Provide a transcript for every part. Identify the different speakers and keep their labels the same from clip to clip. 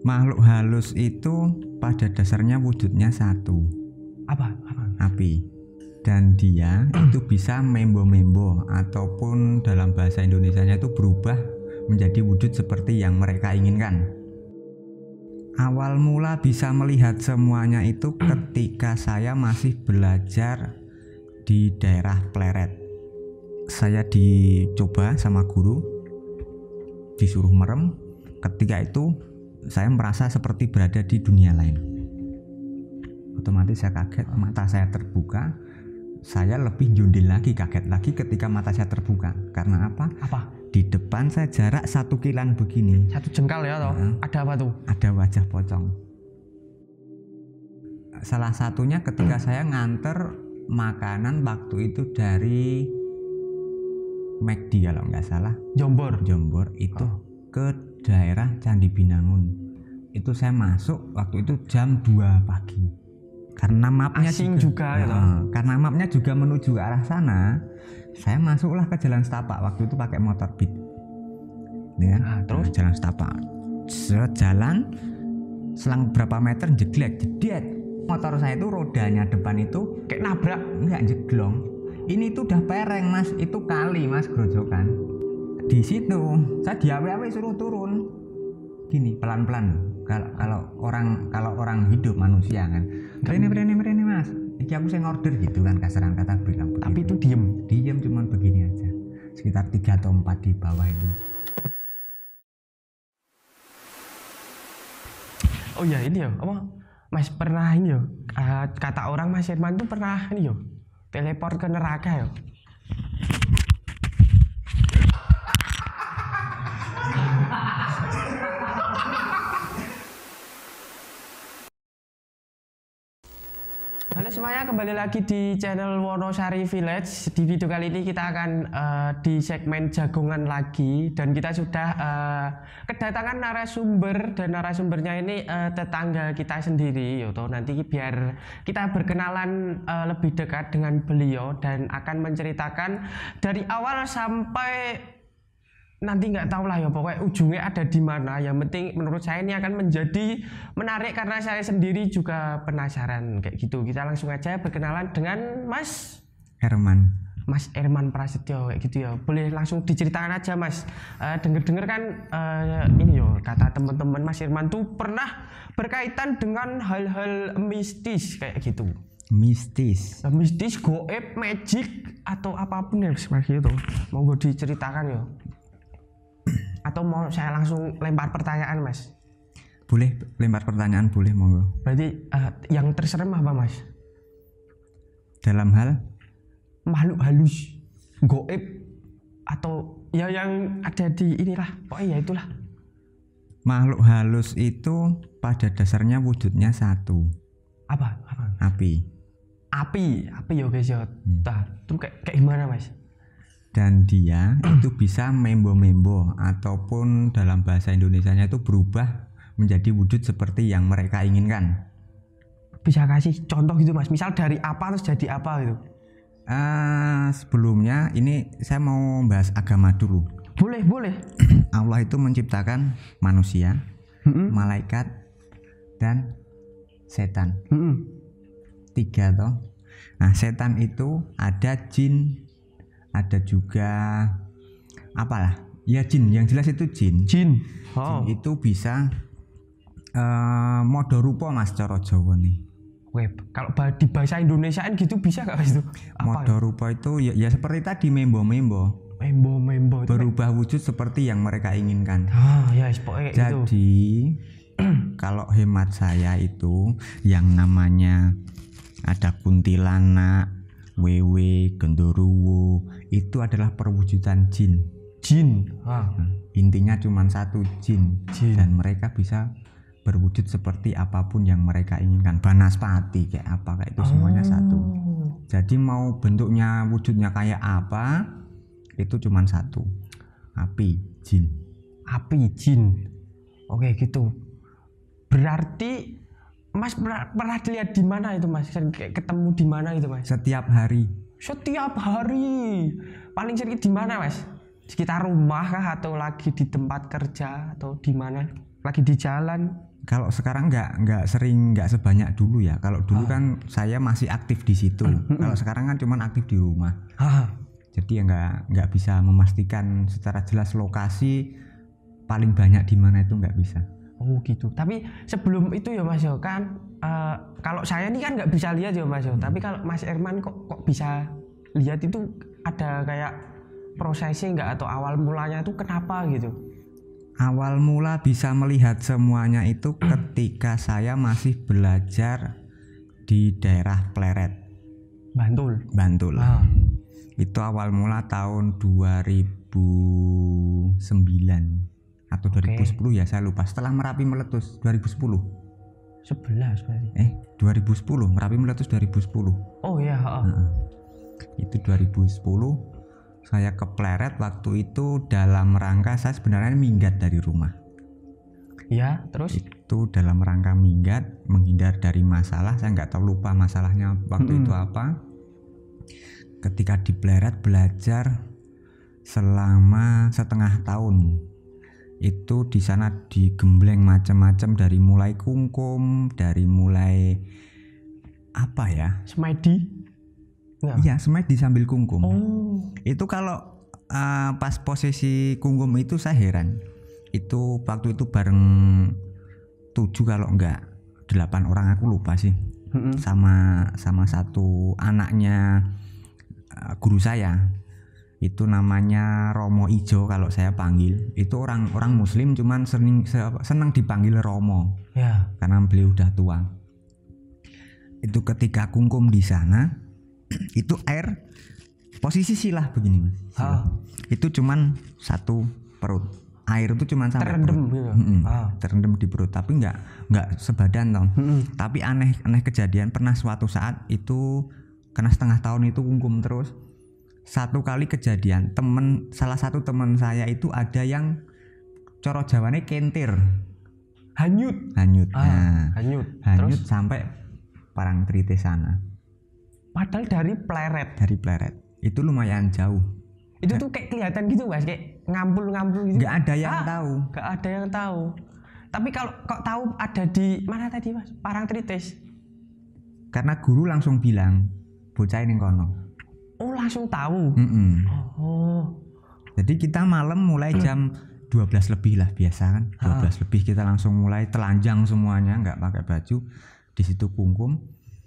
Speaker 1: Makhluk halus itu pada dasarnya wujudnya satu.
Speaker 2: Apa?
Speaker 1: Api. Dan dia itu bisa membo-membo ataupun dalam bahasa Indonesianya itu berubah menjadi wujud seperti yang mereka inginkan. Awal mula bisa melihat semuanya itu ketika saya masih belajar di daerah Pleret. Saya dicoba sama guru, disuruh merem. Ketika itu saya merasa seperti berada di dunia lain. Otomatis saya kaget, mata saya terbuka. Saya lebih jundil lagi, kaget lagi ketika mata saya terbuka. Karena apa? Di depan saya jarak 1 kilan begini.
Speaker 2: 1 jengkal ya toh? Ada apa tuh?
Speaker 1: Ada wajah pocong. Salah satunya ketika saya nganter makanan waktu itu dari McD kalau nggak salah.
Speaker 2: Jombor
Speaker 1: itu ke daerah Candi Binangun. Itu saya masuk waktu itu jam 2 pagi. Karena mapnya
Speaker 2: juga
Speaker 1: karena mapnya juga menuju ke arah sana, saya masuklah ke Jalan Setapak. Waktu itu pakai motor Beat. Ya, terus Jalan Setapak. Sejalan selang berapa meter jeglek, jedet. Motor saya itu rodanya depan itu
Speaker 2: kayak nabrak,
Speaker 1: enggak jeglong. Ini tuh udah pereng mas, itu kali mas grojokan. Di situ saya diawe-awe suruh turun. Gini pelan-pelan. Kalau orang hidup manusia kan, berani mas. Iki aku saya ngorder gitu kan, kasaran kata bilang.
Speaker 2: Tapi itu
Speaker 1: diem cuman begini aja. Sekitar 3 atau 4 di bawah itu.
Speaker 2: Oh ya ini ya, apa? Mas pernah ini ya, kata orang Mas Herman tuh pernah ini ya, teleport ke neraka ya. Halo semuanya, kembali lagi di channel Wonosari Village. Di video kali ini kita akan di segmen jagongan lagi, dan kita sudah kedatangan narasumber, dan narasumbernya ini tetangga kita sendiri. Yoto, nanti biar kita berkenalan lebih dekat dengan beliau dan akan menceritakan dari awal sampai nanti nggak tahu lah ya, pokoknya ujungnya ada di mana. Yang penting menurut saya ini akan menjadi menarik karena saya sendiri juga penasaran kayak gitu. Kita langsung aja berkenalan dengan Mas Herman Prasetyo kayak gitu ya. Boleh langsung diceritakan aja Mas. Denger kan ini yo, kata teman-teman Mas Herman tuh pernah berkaitan dengan hal-hal mistis kayak gitu. Mistis, goib, magic atau apapun ya seperti itu. Monggo diceritakan ya. Atau mau saya langsung lempar pertanyaan Mas?
Speaker 1: Boleh, lempar pertanyaan boleh, monggo.
Speaker 2: Berarti yang terserem apa Mas?
Speaker 1: Dalam hal?
Speaker 2: Makhluk halus, goib, atau ya yang ada di inilah, pokoknya ya itulah.
Speaker 1: Makhluk halus itu pada dasarnya wujudnya satu.
Speaker 2: Apa?
Speaker 1: Api
Speaker 2: ya guys ya. Terus kayak gimana Mas?
Speaker 1: Dan dia itu bisa membo-membo ataupun dalam bahasa Indonesianya itu berubah menjadi wujud seperti yang mereka inginkan.
Speaker 2: Bisa kasih contoh gitu Mas? Misal dari apa terus jadi apa gitu?
Speaker 1: Sebelumnya ini saya mau bahas agama dulu.
Speaker 2: Boleh.
Speaker 1: Allah itu menciptakan manusia, malaikat, dan setan. 3 toh. Nah setan itu ada jin, ada juga apalah ya, jin, yang jelas itu jin. Jin itu bisa modo rupa mas, cara Jawa nih.
Speaker 2: Kalau di bahasa Indonesiaan gitu bisa gak mas itu?
Speaker 1: Modo rupa itu ya seperti tadi, membo berubah wujud seperti yang mereka inginkan. Jadi kalau hemat saya itu yang namanya ada kuntilanak, wewe, genderuwo, itu adalah perwujudan jin. Intinya cuma satu, jin. Dan mereka bisa berwujud seperti apapun yang mereka inginkan. Banaspati kayak apa, kayak itu semuanya satu. Jadi mau bentuknya, wujudnya kayak apa, itu cuma satu. Api, jin.
Speaker 2: Oke gitu. Berarti Mas pernah dilihat di mana itu Mas? Ketemu di mana itu Mas?
Speaker 1: Setiap hari.
Speaker 2: Paling sering di mana Mas? Sekitar rumah kah, atau lagi di tempat kerja, atau di mana? Lagi di jalan?
Speaker 1: Kalau sekarang nggak sering, nggak sebanyak dulu ya. Kalau dulu kan saya masih aktif di situ. Kalau sekarang kan cuman aktif di rumah. Jadi ya nggak bisa memastikan secara jelas lokasi paling banyak di mana itu nggak bisa.
Speaker 2: Oh gitu. Tapi sebelum itu ya Mas Yo kan kalau saya ini kan nggak bisa lihat ya Mas Yo. Tapi kalau Mas Erman kok bisa lihat itu ada kayak prosesnya nggak atau awal mulanya itu kenapa gitu?
Speaker 1: Awal mula bisa melihat semuanya itu ketika saya masih belajar di daerah Pleret, Bantul. Itu awal mula tahun 2009 atau 2010 ya, saya lupa. Setelah Merapi meletus 2010.
Speaker 2: 11 berarti.
Speaker 1: 2010, Merapi meletus 2010.
Speaker 2: Oh iya,
Speaker 1: Itu 2010. Saya ke Pleret waktu itu dalam rangka saya sebenarnya minggat dari rumah.
Speaker 2: Ya, terus?
Speaker 1: Itu dalam rangka minggat, menghindar dari masalah. Saya nggak tahu, lupa masalahnya waktu itu apa. Ketika di Pleret belajar selama setengah tahun. Itu di sana digembleng macam-macam, dari mulai kungkum, dari mulai apa ya?
Speaker 2: Semedi.
Speaker 1: Iya, semedi sambil kungkum.
Speaker 2: Oh.
Speaker 1: Itu kalau pas posisi kungkum itu saya heran. Itu waktu itu bareng 7 kalau enggak 8 orang, aku lupa sih. Sama satu anaknya guru saya. Itu namanya Romo Ijo kalau saya panggil. Itu orang muslim cuman seneng dipanggil Romo.
Speaker 2: Ya.
Speaker 1: Karena beliau udah tua. Itu ketika kungkum di sana, itu air posisi silah begini Mas. Itu cuman satu perut. Air itu cuman sampai
Speaker 2: terendam
Speaker 1: perut.
Speaker 2: Gitu.
Speaker 1: Terendam di perut, tapi nggak sebadan toh. Tapi aneh kejadian, pernah suatu saat itu kena setengah tahun itu kungkum terus. Satu kali kejadian, salah satu teman saya itu ada yang coro Jawane kentir.
Speaker 2: Hanyut.
Speaker 1: Hanyut
Speaker 2: Terus?
Speaker 1: Sampai Parangtritis sana.
Speaker 2: Padahal dari Pleret.
Speaker 1: Itu lumayan jauh.
Speaker 2: Itu tuh kayak kelihatan gitu Mas, kayak ngampul gitu.
Speaker 1: Nggak ada yang tahu.
Speaker 2: Nggak ada yang tahu. Tapi kalau kok tahu ada di mana tadi Mas? Parangtritis.
Speaker 1: Karena guru langsung bilang, bocah ini kono.
Speaker 2: Oh, langsung tahu. Oh.
Speaker 1: Jadi kita malam mulai jam 12 lebih lah biasa kan. 12 lebih kita langsung mulai telanjang semuanya, nggak pakai baju. Di situ kungkum.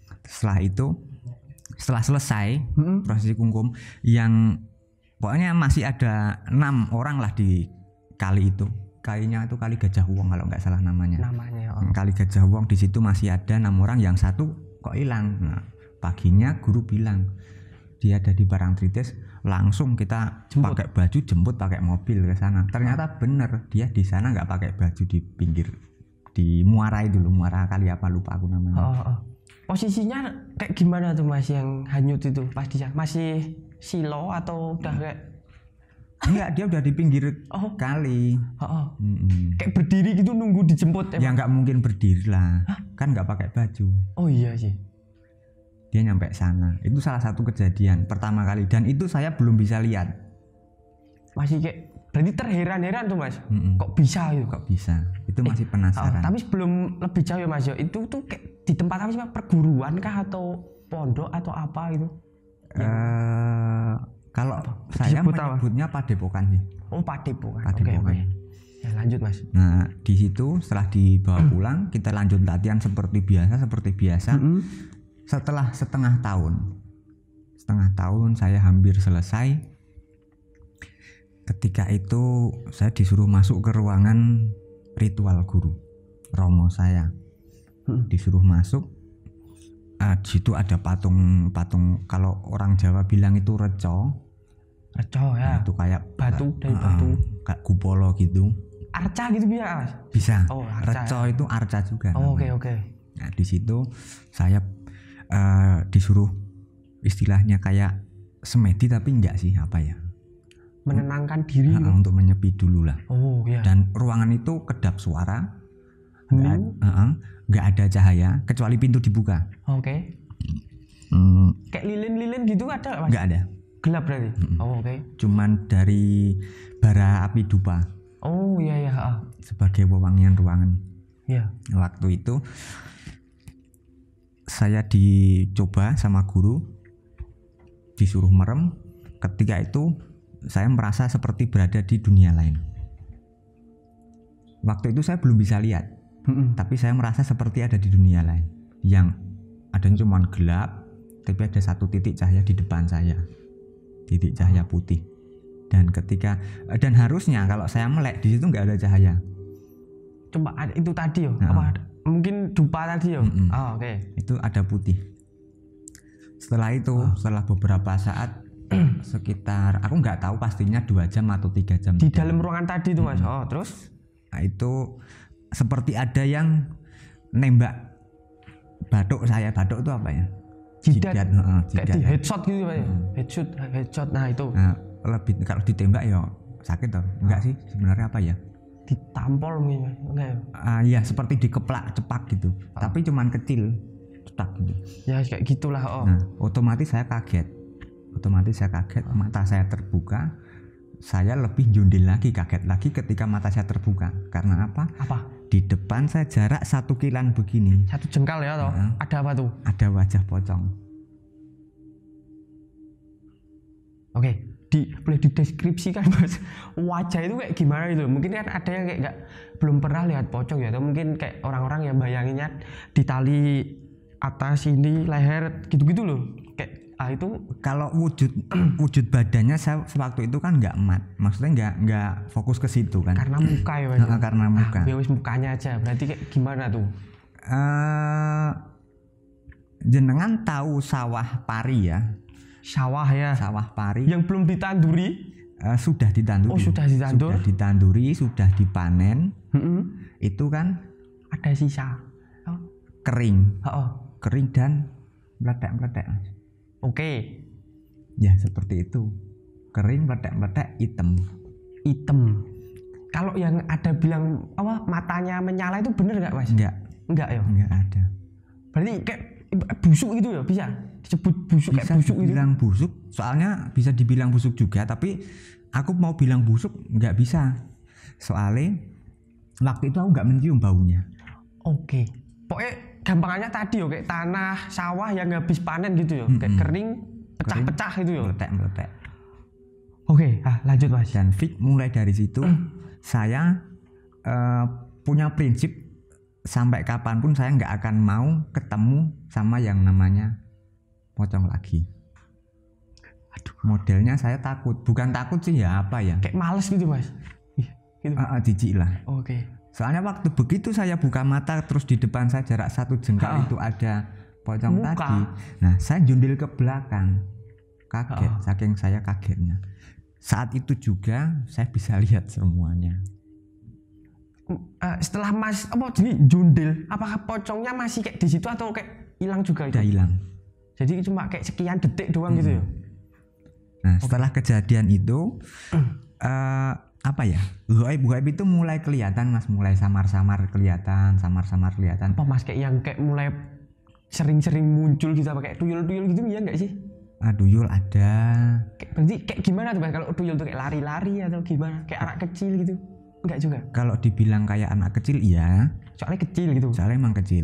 Speaker 1: Setelah selesai prosesi kungkum, yang pokoknya masih ada 6 orang lah di kali itu. Kalinya itu Kali Gajah Wong kalau nggak salah namanya. Kali Gajah Wong, di situ masih ada 6 orang, yang satu kok hilang. Nah, paginya guru bilang dia ada di Parangtritis, langsung kita pakai baju jemput pakai mobil ke sana. Ternyata bener dia di sana nggak pakai baju, di pinggir, di muara itu loh, muara kali apa lupa aku namanya.
Speaker 2: Posisinya kayak gimana tuh Mas yang hanyut itu pas di sana? Masih silo atau udah kayak?
Speaker 1: Enggak, dia udah di pinggir kali.
Speaker 2: Kayak berdiri gitu nunggu dijemput
Speaker 1: ya? Nggak mungkin berdiri lah. Kan nggak pakai baju.
Speaker 2: Oh iya sih.
Speaker 1: Dia nyampe sana. Itu salah satu kejadian pertama kali, dan itu saya belum bisa lihat.
Speaker 2: Masih kayak berarti terheran-heran tuh Mas. Kok bisa gitu?
Speaker 1: Kok bisa? Itu masih penasaran.
Speaker 2: Tapi sebelum lebih jauh ya Mas Yo, itu tuh kayak di tempat apa sih Mas? Perguruan kah atau pondok atau apa gitu?
Speaker 1: Kalau saya menyebutnya Padepokan sih.
Speaker 2: Oh, Padepokan.
Speaker 1: Oke.
Speaker 2: Ya lanjut Mas.
Speaker 1: Nah di situ setelah dibawa pulang, kita lanjut latihan seperti biasa. Setelah setengah tahun saya hampir selesai. Ketika itu saya disuruh masuk ke ruangan ritual guru Romo saya. Disuruh masuk. Di situ ada patung kalau orang Jawa bilang itu reco ya. Itu kayak
Speaker 2: batu dari batu.
Speaker 1: Kayak kupolo gitu.
Speaker 2: Arca gitu
Speaker 1: bisa.
Speaker 2: Oh, arca.
Speaker 1: Reco itu arca juga.
Speaker 2: Oke.
Speaker 1: Nah di situ saya disuruh istilahnya kayak semedi, tapi enggak sih, apa ya?
Speaker 2: Menenangkan diri
Speaker 1: untuk menyepi dulu lah.
Speaker 2: Oh iya.
Speaker 1: Dan ruangan itu kedap suara, nggak ada cahaya kecuali pintu dibuka.
Speaker 2: Oke. Kayak lilin-lilin gitu ada Mas?
Speaker 1: Nggak ada.
Speaker 2: Gelap berarti. Oke.
Speaker 1: Cuman dari bara api dupa.
Speaker 2: Oh iya.
Speaker 1: Sebagai wewangian ruangan.
Speaker 2: Iya.
Speaker 1: Waktu itu saya dicoba sama guru, disuruh merem. Ketika itu saya merasa seperti berada di dunia lain. Waktu itu saya belum bisa lihat, tapi saya merasa seperti ada di dunia lain yang adanya cuma gelap, tapi ada satu titik cahaya di depan saya, titik cahaya putih. Dan harusnya kalau saya melek di situ nggak ada cahaya.
Speaker 2: Coba itu tadi yo, apa mungkin dupa tadi yo. Oh, oke.
Speaker 1: Itu ada putih. Setelah itu, setelah beberapa saat, sekitar aku nggak tahu pastinya 2 jam atau 3 jam
Speaker 2: di dalam ruangan tadi itu, Mas. Oh, terus?
Speaker 1: Nah, itu seperti ada yang nembak batuk saya. Batuk itu apa ya?
Speaker 2: Jidat.
Speaker 1: Jidat.
Speaker 2: Kayak di headshot gitu Pak ya. Headshot. Nah, itu.
Speaker 1: Nah, lebih kalau ditembak ya sakit toh. Enggak sih, sebenarnya apa ya?
Speaker 2: Ditampol mungkin, Mas. Enggak ya?
Speaker 1: Iya, seperti dikeplak cepak gitu. Tapi cuman kecil. Cetak gitu.
Speaker 2: Ya kayak gitulah.
Speaker 1: Nah, otomatis saya kaget. Mata saya terbuka. Saya lebih jundil lagi, kaget lagi ketika mata saya terbuka. Karena apa? Di depan saya jarak 1 kilan begini.
Speaker 2: 1 jengkal ya toh. Ada apa tuh?
Speaker 1: Ada wajah pocong.
Speaker 2: Oke. Boleh dideskripsikan, Mas, wajah itu kayak gimana itu? Mungkin kan ada yang kayak belum pernah lihat pocong ya, atau mungkin kayak orang-orang yang bayanginnya di tali atas ini leher gitu-gitu loh. Kayak itu
Speaker 1: kalau wujud badannya saya waktu itu kan nggak mat, maksudnya nggak fokus ke situ kan.
Speaker 2: Karena muka ya, Mas.
Speaker 1: Karena muka.
Speaker 2: Wis mukanya aja. Berarti kayak gimana tuh?
Speaker 1: Jenengan tahu sawah pari ya?
Speaker 2: Sawah ya.
Speaker 1: Sawah pari.
Speaker 2: Yang belum ditanduri?
Speaker 1: Sudah ditanduri.
Speaker 2: Oh, sudah ditandur.
Speaker 1: Sudah ditanduri, sudah dipanen. Itu kan
Speaker 2: ada sisa.
Speaker 1: Kering. Kering dan meletek-meletek.
Speaker 2: Oke.
Speaker 1: Ya seperti itu. Kering, meletek-meletek, hitam.
Speaker 2: Kalau yang ada bilang matanya menyala itu bener nggak, Mas? Enggak ya?
Speaker 1: Enggak ada.
Speaker 2: Berarti kayak busuk gitu ya, bisa disebut busuk,
Speaker 1: bisa
Speaker 2: kayak busuk gitu. Bisa
Speaker 1: dibilang busuk, soalnya bisa dibilang busuk juga, tapi aku mau bilang busuk nggak bisa. Soalnya waktu itu aku nggak mencium baunya.
Speaker 2: Oke. Pokoknya gampangannya tadi yo kayak tanah sawah yang habis panen gitu ya, kayak kering, pecah-pecah gitu ya.
Speaker 1: Meletek-meletek.
Speaker 2: Oke, lanjut, Mas.
Speaker 1: Dan mulai dari situ saya punya prinsip. Sampai kapanpun saya nggak akan mau ketemu sama yang namanya pocong lagi. Modelnya saya takut, bukan takut sih ya apa ya?
Speaker 2: Kayak males gitu, Mas.
Speaker 1: Gitu. Jijik lah.
Speaker 2: Oke.
Speaker 1: Soalnya waktu begitu saya buka mata terus di depan saya jarak 1 jengkal itu ada pocong tadi. Nah, saya jundil ke belakang, kaget, saking saya kagetnya. Saat itu juga saya bisa lihat semuanya.
Speaker 2: Setelah Mas jadi jundil, apakah pocongnya masih kayak di situ atau kayak hilang juga?
Speaker 1: Udah hilang.
Speaker 2: Jadi cuma kayak sekian detik doang gitu ya.
Speaker 1: Nah, setelah kejadian itu apa ya? Gaib itu mulai kelihatan, Mas, mulai samar-samar kelihatan.
Speaker 2: Apa, Mas, kayak yang kayak mulai sering-sering muncul gitu, apa kayak tuyul-tuyul gitu ya enggak sih?
Speaker 1: Tuyul ada.
Speaker 2: Berarti kayak gimana tuh, Mas, kalau tuyul tuh kayak lari-lari atau gimana? Kayak anak kecil gitu? Enggak juga.
Speaker 1: Kalau dibilang kayak anak kecil iya.
Speaker 2: Soalnya kecil gitu.
Speaker 1: Soalnya emang kecil.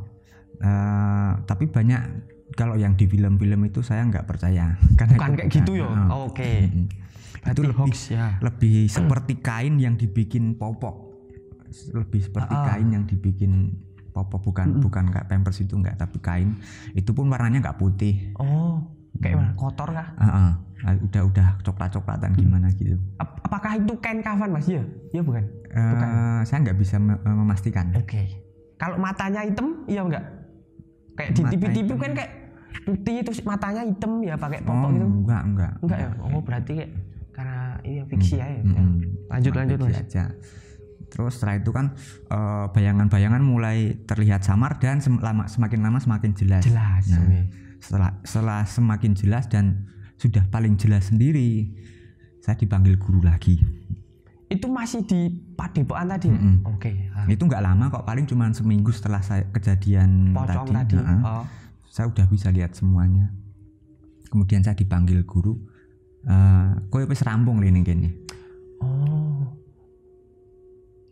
Speaker 1: Tapi banyak kalau yang di film-film itu saya nggak percaya. Karena
Speaker 2: bukan kayak gitu ya. Oke.
Speaker 1: Itu lebih seperti kain yang dibikin popok. Lebih seperti kain yang dibikin popok, bukan kayak pampers itu enggak, tapi kain. Itu pun warnanya nggak putih.
Speaker 2: Kayak mana? Kotor kah?
Speaker 1: Udah coklat-coklatan gimana gitu.
Speaker 2: Apakah itu kain kafan, Mas? Iya bukan?
Speaker 1: Bukan. Saya nggak bisa memastikan.
Speaker 2: Oke. Kalau matanya hitam, iya enggak? Kayak di TV-TV kan kayak putih terus matanya hitam ya pakai popok gitu.
Speaker 1: Enggak
Speaker 2: ya. Berarti kayak karena ini fiksi aja. Lanjut Mas.
Speaker 1: Aja. Terus setelah itu kan bayangan-bayangan mulai terlihat samar dan semakin lama semakin jelas. Setelah semakin jelas dan sudah paling jelas sendiri, saya dipanggil guru lagi.
Speaker 2: Itu masih di Padepokan tadi? Oke.
Speaker 1: Itu nggak lama kok, paling cuma seminggu setelah saya kejadian
Speaker 2: pocong tadi.
Speaker 1: Saya udah bisa lihat semuanya. Kemudian saya dipanggil guru. Kowe wis rampung lini gini.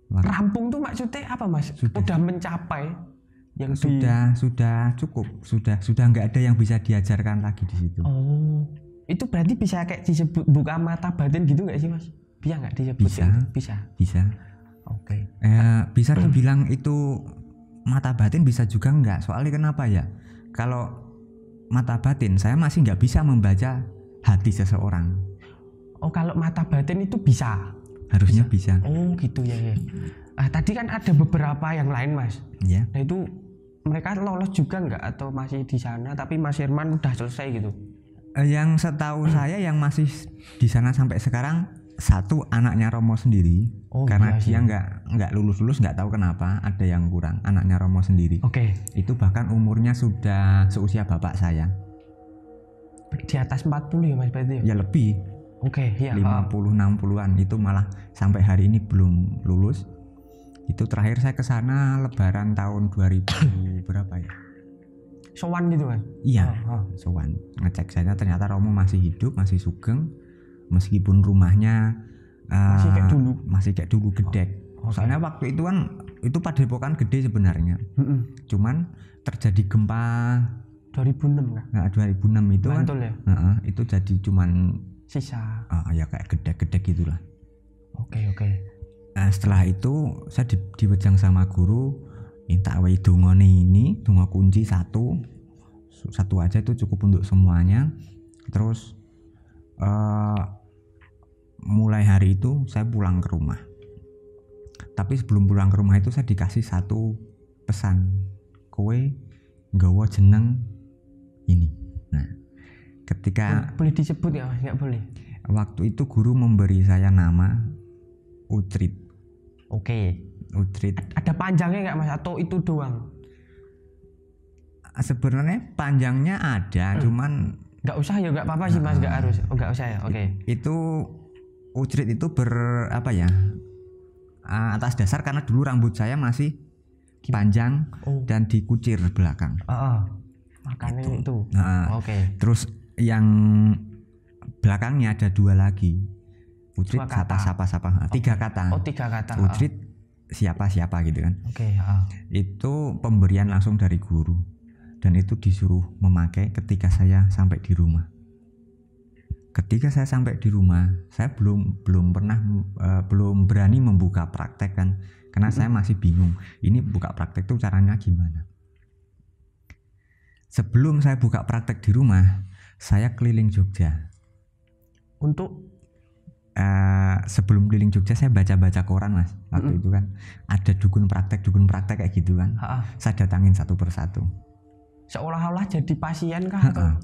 Speaker 2: Rampung tuh maksudnya apa Mas? Udah mencapai yang
Speaker 1: sudah cukup, sudah nggak ada yang bisa diajarkan lagi di situ.
Speaker 2: Oh, itu berarti bisa kayak disebut buka mata batin gitu nggak sih Mas? Bisa nggak disebut? Bisa. Oke.
Speaker 1: Bisa dibilang itu mata batin, bisa juga nggak. Soalnya kenapa ya? Kalau mata batin saya masih nggak bisa membaca hati seseorang.
Speaker 2: Oh, kalau mata batin itu bisa.
Speaker 1: Harusnya bisa.
Speaker 2: Oh gitu ya. Tadi kan ada beberapa yang lain Mas.
Speaker 1: Iya.
Speaker 2: Nah itu mereka lolos juga nggak atau masih di sana tapi Mas Herman udah selesai gitu?
Speaker 1: Yang setahu saya yang masih di sana sampai sekarang satu anaknya Romo sendiri. Karena dia nggak lulus nggak tahu kenapa, ada yang kurang, anaknya Romo sendiri.
Speaker 2: Oke.
Speaker 1: Itu bahkan umurnya sudah seusia bapak saya.
Speaker 2: Di atas 40 ya Mas berarti ya?
Speaker 1: Ya lebih.
Speaker 2: Oke, ya.
Speaker 1: 50-60an itu malah sampai hari ini belum lulus. Itu terakhir saya ke sana lebaran tahun 2000 berapa ya?
Speaker 2: Sowan gitu kan?
Speaker 1: Iya, sowan. Ngecek saja ternyata Romo masih hidup, masih sugeng, meskipun rumahnya masih kayak dulu gedek. Soalnya waktu itu kan itu padepokan gede sebenarnya. Cuman terjadi gempa
Speaker 2: 2006 kan?
Speaker 1: Nah, 2006 itu
Speaker 2: Bantul
Speaker 1: kan.
Speaker 2: Ya?
Speaker 1: Itu jadi cuman
Speaker 2: sisa.
Speaker 1: Ya kayak gedek-gedek gitulah.
Speaker 2: Oke.
Speaker 1: Nah, setelah itu saya diwejang sama guru, minta wae dongane ini, donga kunci satu aja itu cukup untuk semuanya. Terus mulai hari itu saya pulang ke rumah. Tapi sebelum pulang ke rumah itu saya dikasih satu pesan, kowe nggawa jeneng ini. Nah, ketika
Speaker 2: boleh disebut ya Mas? Nggak boleh.
Speaker 1: Waktu itu guru memberi saya nama Uhtred.
Speaker 2: Oke.
Speaker 1: Uhtred.
Speaker 2: Ada panjangnya nggak Mas atau itu doang?
Speaker 1: Sebenarnya panjangnya ada, cuman
Speaker 2: nggak usah ya, nggak apa-apa sih Mas, nggak harus. Nggak usah ya. Oke.
Speaker 1: Itu Uhtred itu atas dasar karena dulu rambut saya masih panjang dan dikucir belakang.
Speaker 2: Makanya itu.
Speaker 1: Oke. Terus yang belakangnya ada dua lagi. Uhtred siapa. 3 kata.
Speaker 2: Oh, 3 kata.
Speaker 1: Uhtred siapa gitu kan.
Speaker 2: Oke.
Speaker 1: Itu pemberian langsung dari guru. Dan itu disuruh memakai ketika saya sampai di rumah. Ketika saya sampai di rumah, saya belum berani membuka praktek kan. Karena saya masih bingung. Ini buka praktek itu caranya gimana. Sebelum saya buka praktek di rumah, saya keliling Jogja.
Speaker 2: Untuk
Speaker 1: sebelum keliling Jogja saya baca koran Mas. Waktu itu kan ada dukun praktek kayak gitu kan. Saya datangin satu persatu.
Speaker 2: Seolah-olah jadi pasien kah?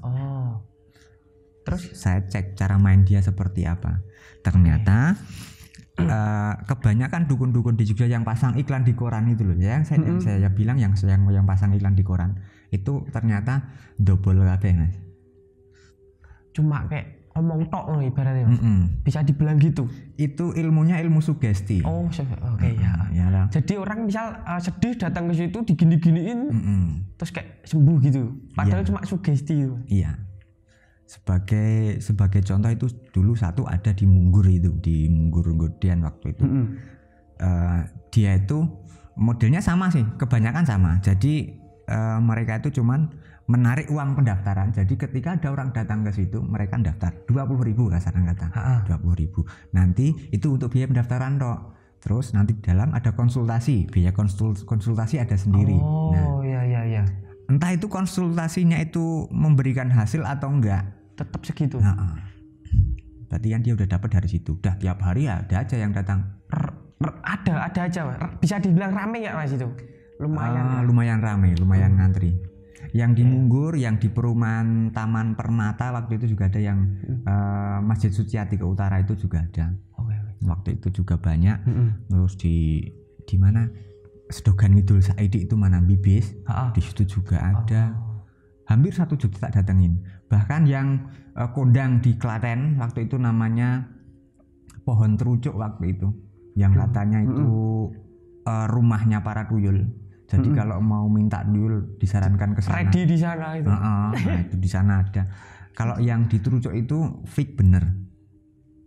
Speaker 1: Terus saya cek cara main dia seperti apa. Ternyata kebanyakan dukun-dukun di Jogja yang pasang iklan di koran itu loh. Yang saya bilang yang pasang iklan di koran itu ternyata double kabeh Mas. Cuma
Speaker 2: kayak ngomong tok loh ibaratnya Mas. Bisa dibilang gitu.
Speaker 1: Itu ilmunya ilmu sugesti.
Speaker 2: Oke ya. Jadi orang misal sedih datang ke situ digini-giniin terus kayak sembuh gitu. Padahal cuma sugesti.
Speaker 1: Iya. Sebagai contoh itu dulu satu ada di Munggur Godian waktu itu. Dia itu modelnya sama sih, kebanyakan sama. Jadi mereka itu cuman menarik uang pendaftaran. Jadi ketika ada orang datang ke situ, mereka daftar 20.000 kasaran kata. 20.000. Nanti itu untuk biaya pendaftaran tok. Terus nanti di dalam ada konsultasi, biaya konsultasi ada sendiri.
Speaker 2: Iya.
Speaker 1: Entah itu konsultasinya itu memberikan hasil atau enggak,
Speaker 2: tetap segitu.
Speaker 1: Berarti kan dia udah dapat dari situ. Udah tiap hari ada aja yang datang.
Speaker 2: Ada aja. Bisa dibilang rame ya Mas itu?
Speaker 1: Lumayan rame, lumayan ngantri. Yang di Munggur, yang di perumahan Taman Permata waktu itu juga ada yang Masjid Suciati ke utara itu juga ada. Waktu itu juga banyak. Terus di mana Sedogan Ngidul Saidi itu mana Bibis, di situ juga ada. Hampir 1 juta tak datengin. Bahkan yang kondang di Klaten waktu itu namanya Pohon Terucuk waktu itu, yang katanya itu rumahnya para tuyul. Jadi kalau mau minta tuyul disarankan ke sana.
Speaker 2: Ready di sana itu.
Speaker 1: Nah, itu di sana ada. Kalau yang di Terucuk itu fake bener.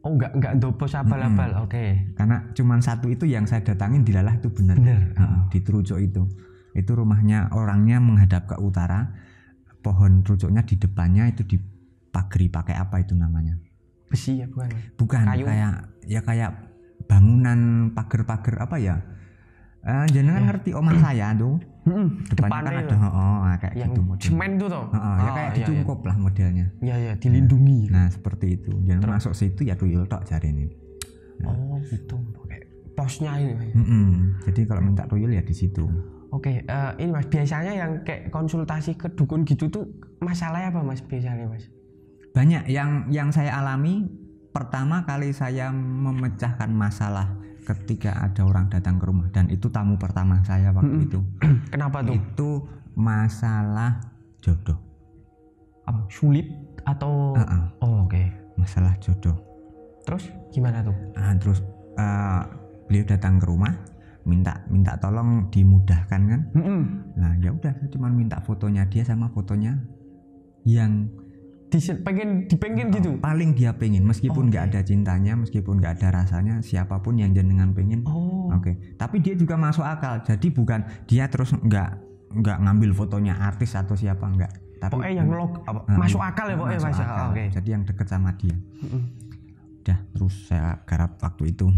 Speaker 2: Oh enggak ndopos abal-abal. Oke.
Speaker 1: Karena cuman satu itu yang saya datangin dilalah itu benar. Di Trucuk itu rumahnya, orangnya menghadap ke utara, pohon trucuknya di depannya itu dipagari pakai apa itu namanya?
Speaker 2: Besi ya bukan?
Speaker 1: Bukan,
Speaker 2: Kayu.
Speaker 1: kayak bangunan pagar apa ya? Jenengan ngerti omah saya tuh. Depannya kan ada kayak
Speaker 2: yang
Speaker 1: gitu model.
Speaker 2: semen tuh toh.
Speaker 1: Ya kayak dicungkup lah modelnya.
Speaker 2: Iya, dilindungi.
Speaker 1: Nah, seperti itu. Jangan masuk situ ya tuyul tok jari ini.
Speaker 2: Oh, gitu. Pakai posnya ini.
Speaker 1: Jadi kalau minta tuyul ya di situ.
Speaker 2: Oke, ini Mas, biasanya yang kayak konsultasi ke dukun gitu tuh masalahnya apa Mas biasanya Mas?
Speaker 1: Banyak yang saya alami. Pertama kali saya memecahkan masalah ketika ada orang datang ke rumah, dan itu tamu pertama saya waktu itu.
Speaker 2: Kenapa tuh?
Speaker 1: Itu masalah jodoh.
Speaker 2: Apa, sulit atau? Oh, oke.
Speaker 1: Masalah jodoh.
Speaker 2: Terus gimana tuh?
Speaker 1: Terus beliau datang ke rumah, minta tolong dimudahkan kan. Nah ya udah, saya cuma minta fotonya dia sama fotonya yang
Speaker 2: dipengen gitu.
Speaker 1: Paling dia pengen, meskipun nggak ada cintanya, meskipun nggak ada rasanya, siapapun yang jenengan pengen. Oke. Tapi dia juga masuk akal. Jadi bukan dia terus nggak ngambil fotonya artis atau siapa, nggak. Tapi
Speaker 2: pokoknya yang masuk akal ya pokoknya Mas.
Speaker 1: Oke. Jadi yang deket sama dia. Udah, terus saya garap waktu itu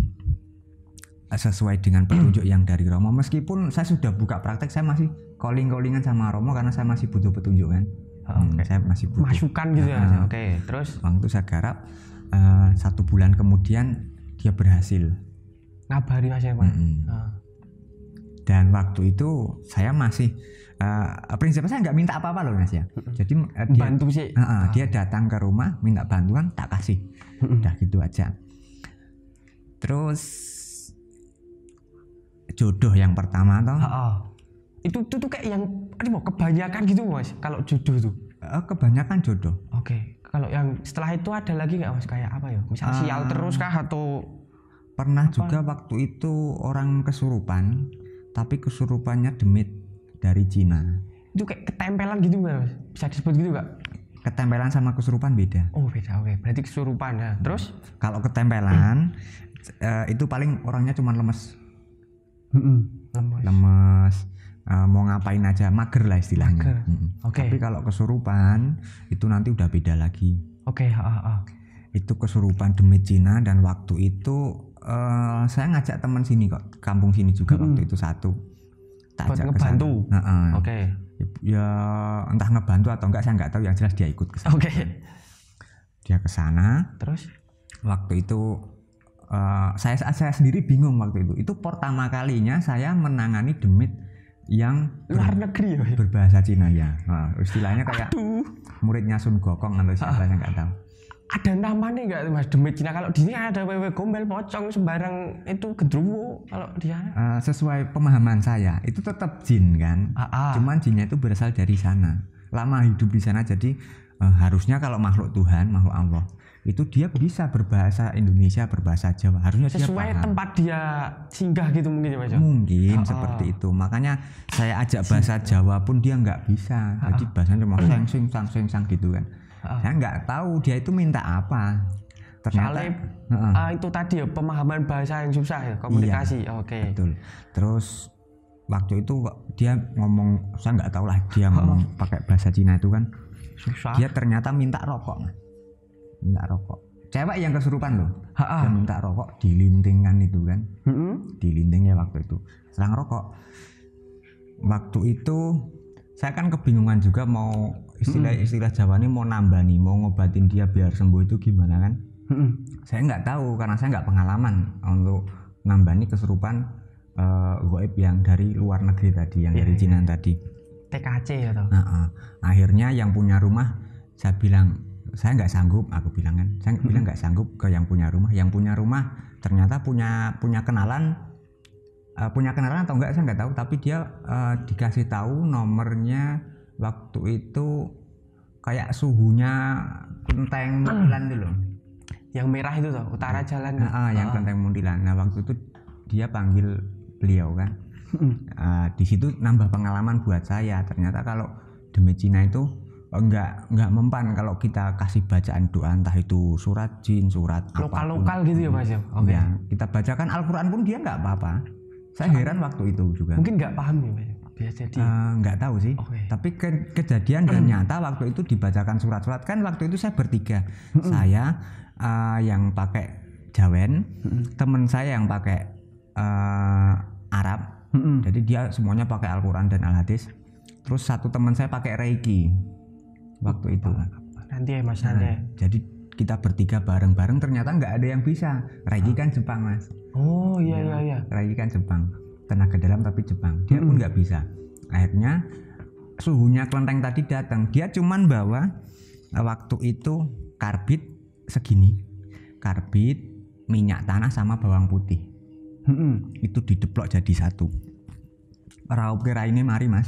Speaker 1: sesuai dengan petunjuk yang dari Romo. Meskipun saya sudah buka praktek, saya masih callingan sama Romo karena saya masih butuh petunjuk kan. Saya masih butuh
Speaker 2: masukan gitu ya. Oke. Terus
Speaker 1: waktu saya garap 1 bulan kemudian dia berhasil
Speaker 2: ngabari Mas ya Pak.
Speaker 1: Dan waktu itu saya masih prinsipnya saya nggak minta apa-apa loh Mas ya. Jadi dia
Speaker 2: bantu sih.
Speaker 1: Dia datang ke rumah minta bantuan, tak kasih. Udah gitu aja. Terus jodoh yang pertama toh.
Speaker 2: Itu tuh kayak yang kebanyakan gitu Mas kalau jodoh tuh.
Speaker 1: Kebanyakan jodoh.
Speaker 2: Oke. Kalau yang setelah itu ada lagi nggak Mas, kayak apa ya? Misal sial terus kah atau
Speaker 1: pernah apa? Juga waktu itu orang kesurupan, tapi kesurupannya demit dari Cina.
Speaker 2: Itu kayak ketempelan gitu nggak Mas? Bisa disebut gitu nggak?
Speaker 1: Ketempelan sama kesurupan beda.
Speaker 2: Oh beda, oke. Berarti kesurupan ya. Terus?
Speaker 1: Kalau ketempelan itu paling orangnya cuma lemes. Lemes. Mau ngapain aja, mager lah istilahnya. Tapi kalau kesurupan itu nanti udah beda lagi. Itu kesurupan demit Cina, dan waktu itu saya ngajak teman sini kok, kampung sini juga waktu itu satu. Tak ajak
Speaker 2: ngebantu.
Speaker 1: Ya entah ngebantu atau enggak saya nggak tahu, yang jelas dia ikut ke sana. Dia ke sana.
Speaker 2: Terus
Speaker 1: waktu itu saya sendiri bingung waktu itu. Itu pertama kalinya saya menangani demit yang
Speaker 2: luar negeri ya,
Speaker 1: berbahasa Cina ya. Istilahnya kayak muridnya Sun Gokong atau siapa, saya nggak tahu.
Speaker 2: Ada namanya nggak Mas demit Cina? Kalau di sini ada wewe gombel pocong sembarang itu gendruwo. Kalau di sana
Speaker 1: sesuai pemahaman saya itu tetap jin kan. Cuman jinnya itu berasal dari sana, lama hidup di sana. Jadi harusnya kalau makhluk Tuhan, makhluk Allah, itu dia bisa berbahasa Indonesia, berbahasa Jawa, harusnya
Speaker 2: sesuai
Speaker 1: dia paham.
Speaker 2: Tempat dia singgah gitu mungkin ya Mas.
Speaker 1: Mungkin seperti itu. Makanya saya ajak bahasa Jawa pun dia nggak bisa. Jadi bahasanya cuma seng sang gitu kan. Saya nggak tahu dia itu minta apa. Ternyata
Speaker 2: itu tadi ya, pemahaman bahasa yang susah ya, komunikasi.
Speaker 1: Iya, betul. Terus waktu itu dia ngomong, saya nggak tahu lah dia ngomong pakai bahasa Cina itu kan.
Speaker 2: Susah.
Speaker 1: Dia ternyata minta rokok. Minta rokok. Cewek yang kesurupan loh. Dia minta rokok, dilintingkan itu kan. Dilintingnya waktu itu. Selang rokok. Waktu itu saya kan kebingungan juga mau istilah Jawa ini mau nambani, mau ngobatin dia biar sembuh itu gimana kan. Saya nggak tahu karena saya nggak pengalaman untuk nambani kesurupan gaib yang dari luar negeri tadi, yang dari Cina tadi.
Speaker 2: TKC ya toh.
Speaker 1: Akhirnya yang punya rumah saya bilang, saya nggak sanggup, aku bilang kan, saya bilang nggak sanggup ke yang punya rumah. Yang punya rumah ternyata punya kenalan atau enggak saya nggak tahu, tapi dia dikasih tahu nomornya waktu itu kayak suhunya Kelenteng Muntilan itu loh.
Speaker 2: Yang merah itu toh, utara jalan.
Speaker 1: Yang Kelenteng Muntilan. Nah waktu itu dia panggil beliau kan. Di situ nambah pengalaman buat saya. Ternyata kalau demit Cina itu enggak mempan kalau kita kasih bacaan doa, entah itu surat jin, surat
Speaker 2: lokal gitu ya Mas ya.
Speaker 1: Oke. Ya, kita bacakan Al-Qur'an pun dia enggak apa-apa. Saya heran waktu itu juga.
Speaker 2: Mungkin enggak paham ya Mas. Biasa jadi.
Speaker 1: Enggak tahu sih. Tapi kejadian dan nyata waktu itu dibacakan surat-surat kan waktu itu saya bertiga. Saya yang pakai Jawen, teman saya yang pakai Arab. Jadi dia semuanya pakai Al-Qur'an dan Al-Hadis. Terus satu teman saya pakai Reiki waktu itu.
Speaker 2: Nanti ya Mas, nanti.
Speaker 1: Jadi kita bertiga bareng-bareng ternyata nggak ada yang bisa. Reiki kan Jepang Mas.
Speaker 2: Oh iya.
Speaker 1: Reiki kan Jepang. Tenaga dalam tapi Jepang. Dia pun nggak bisa. Akhirnya suhunya kelenteng tadi datang. Dia cuman bawa waktu itu karbit segini. Karbit, minyak tanah sama bawang putih. Itu dideplok jadi satu. Raup kira ini mari Mas.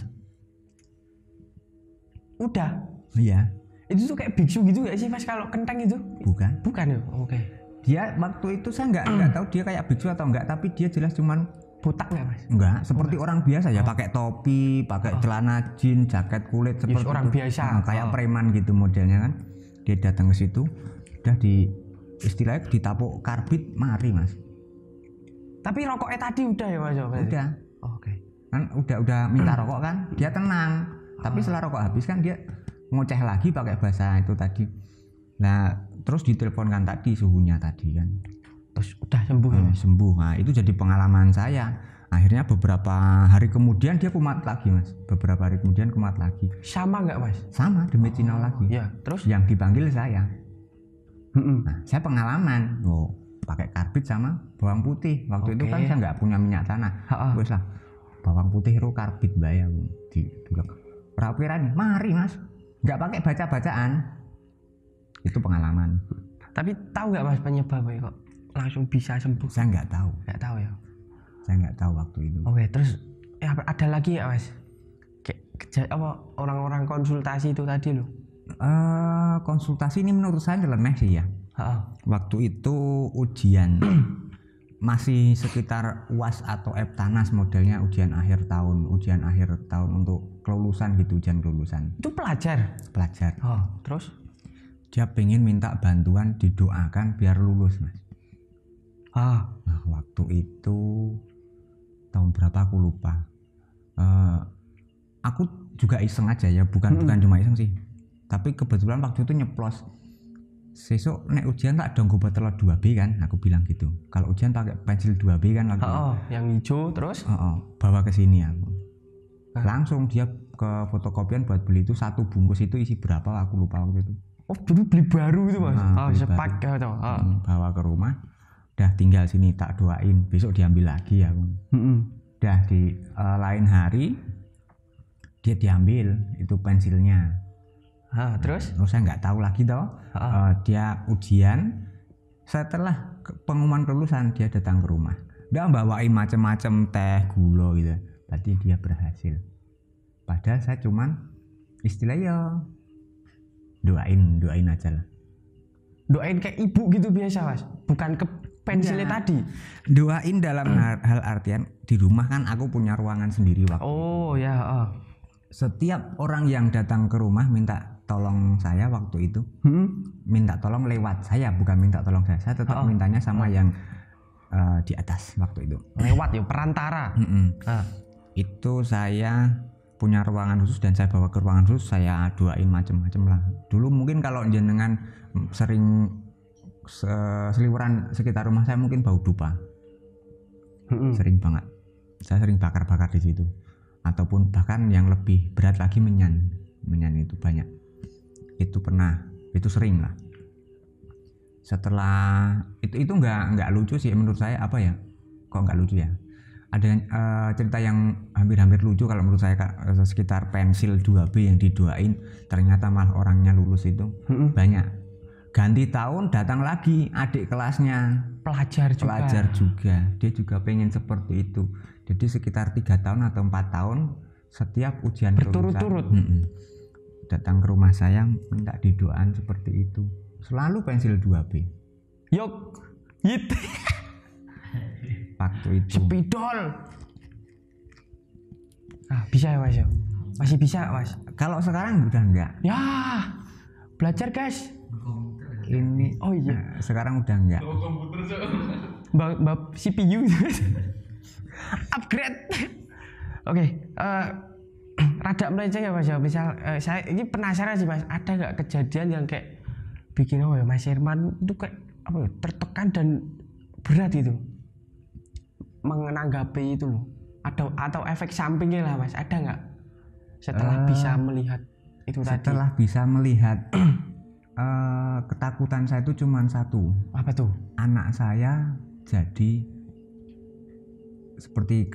Speaker 2: Udah.
Speaker 1: Iya.
Speaker 2: Itu tuh kayak biksu gitu gak sih Mas kalau kentang itu?
Speaker 1: Bukan
Speaker 2: ya? Oke.
Speaker 1: Dia waktu itu saya nggak tahu dia kayak biksu atau enggak, tapi dia jelas cuman
Speaker 2: botak nggak Mas?
Speaker 1: Enggak, seperti orang biasa ya, pakai topi, pakai celana jeans, jaket kulit seperti
Speaker 2: orang
Speaker 1: itu.
Speaker 2: biasa.
Speaker 1: Kayak preman gitu modelnya kan. Dia datang ke situ, udah di istilahnya ditapuk karbit, mari Mas.
Speaker 2: Tapi rokoknya tadi udah ya Mas?
Speaker 1: Udah.
Speaker 2: Oke.
Speaker 1: Kan udah minta rokok kan, dia tenang. Tapi setelah rokok habis kan dia ngoceh lagi pakai bahasa itu tadi. Nah, terus diteleponkan tadi suhunya tadi kan.
Speaker 2: Terus udah sembuh ya?
Speaker 1: Sembuh. Nah, itu jadi pengalaman saya. Akhirnya beberapa hari kemudian dia kumat lagi Mas. Beberapa hari kemudian kumat lagi.
Speaker 2: Sama nggak Mas?
Speaker 1: Sama, dimecinal lagi.
Speaker 2: Ya, terus?
Speaker 1: Yang dipanggil saya. Nah, saya pengalaman. Pakai karbit sama bawang putih. Waktu itu kan saya nggak punya minyak tanah. Wes lah, bawang putih ro karbit bayang di dulek. Perapiran, mari Mas. Nggak pakai baca-bacaan. Itu pengalaman.
Speaker 2: Tapi tahu nggak Mas penyebabnya kok langsung bisa sembuh?
Speaker 1: Saya nggak tahu.
Speaker 2: Nggak tahu ya.
Speaker 1: Saya nggak tahu waktu itu.
Speaker 2: Oke, terus ada lagi ya Mas? Kayak apa orang-orang konsultasi itu tadi loh?
Speaker 1: Konsultasi ini menurut saya nyeleneh sih ya. Waktu itu ujian masih sekitar UAS atau Eptanas modelnya ujian akhir tahun untuk kelulusan gitu, ujian kelulusan.
Speaker 2: Itu pelajar. Terus
Speaker 1: dia pengen minta bantuan didoakan biar lulus Mas. Nah, waktu itu tahun berapa aku lupa. Aku juga iseng aja ya, bukan cuma iseng sih. Tapi kebetulan waktu itu nyeplos. Sesuk nek ujian tak dong gue telur 2B kan, aku bilang gitu. Kalau ujian pakai pensil 2B kan waktu
Speaker 2: yang hijau terus?
Speaker 1: Bawa ke sini aku. Langsung dia ke fotokopian buat beli itu satu bungkus itu isi berapa aku lupa waktu itu.
Speaker 2: Oh, dulu beli baru itu Mas. Sepak gitu.
Speaker 1: Bawa ke rumah. Udah tinggal sini tak doain, besok diambil lagi aku. Udah di lain hari dia diambil itu pensilnya.
Speaker 2: Terus
Speaker 1: saya nggak tahu lagi toh. Dia ujian, setelah pengumuman kelulusan dia datang ke rumah. Dia bawain macam-macam teh, gula gitu. Berarti dia berhasil. Padahal saya cuman istilahnya doain aja lah.
Speaker 2: Doain kayak ibu gitu biasa Mas, bukan ke pensilnya tadi.
Speaker 1: Doain dalam hal artian di rumah kan aku punya ruangan sendiri waktu. Setiap orang yang datang ke rumah minta tolong saya waktu itu, minta tolong lewat saya, bukan minta tolong saya. Saya tetap mintanya sama yang di atas waktu itu.
Speaker 2: Lewat ya, perantara.
Speaker 1: Itu saya punya ruangan khusus dan saya bawa ke ruangan khusus, saya doain macam-macam lah. Dulu mungkin kalau jenengan sering seliweran sekitar rumah saya mungkin bau dupa. Sering banget. Saya sering bakar-bakar di situ. Ataupun bahkan yang lebih berat lagi menyan itu banyak. Itu sering lah. Setelah itu nggak lucu sih menurut saya, apa ya? Kok nggak lucu ya? Ada cerita yang hampir lucu kalau menurut saya, sekitar pensil 2B yang didoain ternyata malah orangnya lulus itu banyak. Ganti tahun datang lagi adik kelasnya, pelajar juga. Dia juga pengen seperti itu. Jadi sekitar 3 tahun atau 4 tahun setiap ujian
Speaker 2: berturut-turut
Speaker 1: datang ke rumah saya minta didoain seperti itu. Selalu pensil 2B.
Speaker 2: Yok, yit.
Speaker 1: Waktu itu.
Speaker 2: Spidol. Bisa ya Mas ya? Masih bisa Mas?
Speaker 1: Kalau sekarang udah enggak.
Speaker 2: Ya, belajar guys.
Speaker 1: Ini
Speaker 2: Oh iya.
Speaker 1: sekarang udah enggak.
Speaker 2: Mbak CPU upgrade. Oke, rada melenceng ya Mas ya. Misal saya ini penasaran sih Mas, ada nggak kejadian yang kayak bikin Mas Herman itu kayak tertekan dan berat gitu menanggapi itu loh, atau efek sampingnya lah Mas, ada nggak setelah bisa melihat itu
Speaker 1: setelah
Speaker 2: tadi?
Speaker 1: bisa melihat ketakutan saya itu cuma satu.
Speaker 2: Apa tuh?
Speaker 1: Anak saya jadi seperti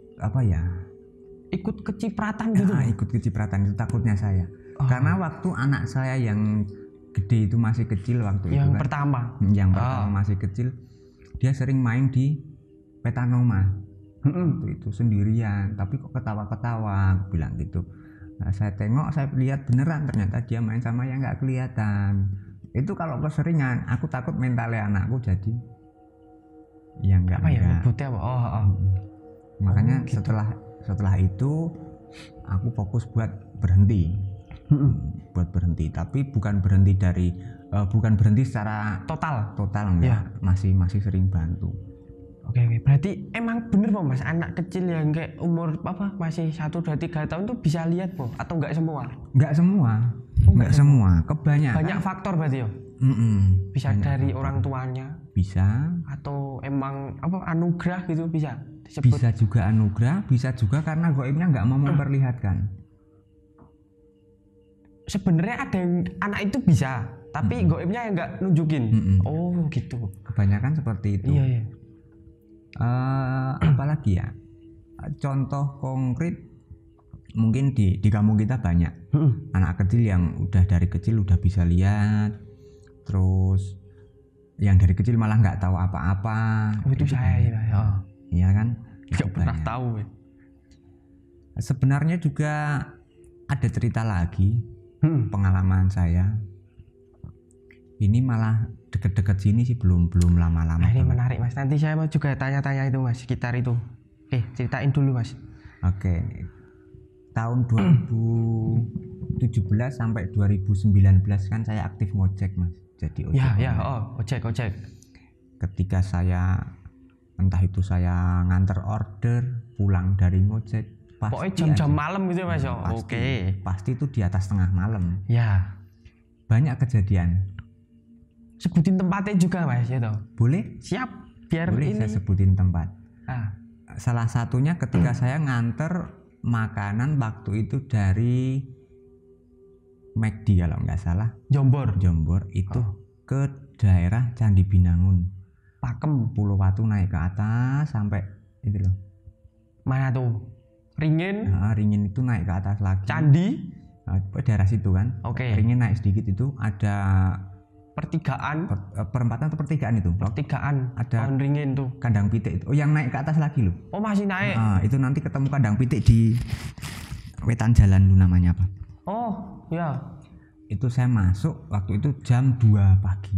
Speaker 2: Ikut kecipratan gitu.
Speaker 1: Ikut kecipratan, itu takutnya saya. Karena waktu anak saya yang gede itu masih kecil waktu
Speaker 2: yang
Speaker 1: itu
Speaker 2: pertama
Speaker 1: masih kecil, dia sering main di Petanoma. Waktu itu sendirian, tapi kok ketawa-ketawa, aku bilang gitu. Nah, saya tengok, saya lihat beneran ternyata dia main sama yang nggak kelihatan. Itu kalau keseringan, aku takut mentalnya anakku jadi yang nggak
Speaker 2: nyebutnya apa?
Speaker 1: Makanya
Speaker 2: gitu.
Speaker 1: setelah itu aku fokus buat berhenti. Buat berhenti, tapi bukan berhenti secara total enggak. Masih sering bantu.
Speaker 2: Oke, berarti emang bener po Mas, anak kecil yang kayak umur masih 1, 2, 3 tahun tuh bisa lihat po, atau enggak semua?
Speaker 1: Enggak semua, kebanyakan.
Speaker 2: Banyak faktor berarti ya? Bisa dari orang tuanya?
Speaker 1: Bisa.
Speaker 2: Atau emang anugerah gitu bisa disebut?
Speaker 1: Bisa juga anugerah, bisa juga karena goibnya nggak mau memperlihatkan.
Speaker 2: Sebenarnya ada yang anak itu bisa, tapi goibnya yang nggak nunjukin. Oh gitu.
Speaker 1: Kebanyakan seperti itu.
Speaker 2: Iya.
Speaker 1: Apalagi ya, contoh konkret mungkin di kampung kita banyak anak kecil yang udah dari kecil udah bisa lihat, terus yang dari kecil malah nggak tahu apa-apa.
Speaker 2: Itu saya ya.
Speaker 1: Iya kan?
Speaker 2: Nggak pernah tahu.
Speaker 1: Sebenarnya juga ada cerita lagi, pengalaman saya. Ini malah deket-deket sini sih, belum lama-lama.
Speaker 2: Ini menarik Mas, nanti saya mau juga tanya-tanya itu Mas, sekitar itu. Oke, ceritain dulu Mas.
Speaker 1: Oke. Tahun 2017 sampai 2019 kan saya aktif ngojek Mas. Jadi ojek.
Speaker 2: Ojek.
Speaker 1: Ketika saya entah itu saya nganter order, pulang dari ngojek,
Speaker 2: pokoknya jam-jam malam gitu Mas.
Speaker 1: Pasti itu di atas tengah malam.
Speaker 2: Ya.
Speaker 1: Banyak kejadian.
Speaker 2: Sebutin tempatnya juga Mas ya toh?
Speaker 1: Boleh?
Speaker 2: Siap. Biar
Speaker 1: boleh
Speaker 2: ini
Speaker 1: saya sebutin tempat. Salah satunya ketika saya nganter makanan waktu itu dari McD kalau nggak salah.
Speaker 2: Jombor
Speaker 1: itu ke daerah Candi Binangun.
Speaker 2: Pakem.
Speaker 1: Pulau Watu naik ke atas sampai itu loh.
Speaker 2: Mana tuh? Ringin.
Speaker 1: Ringin itu naik ke atas lagi.
Speaker 2: Candi.
Speaker 1: Daerah situ kan. Ringin naik sedikit itu ada
Speaker 2: pertigaan.
Speaker 1: Perempatan atau pertigaan itu?
Speaker 2: Pertigaan.
Speaker 1: Ada
Speaker 2: Ringin tuh.
Speaker 1: Kandang pitik itu. Yang naik ke atas lagi loh.
Speaker 2: Masih naik.
Speaker 1: Itu nanti ketemu kandang pitik di Wetan Jalan itu namanya apa?
Speaker 2: Ya.
Speaker 1: Itu saya masuk waktu itu jam 2 pagi.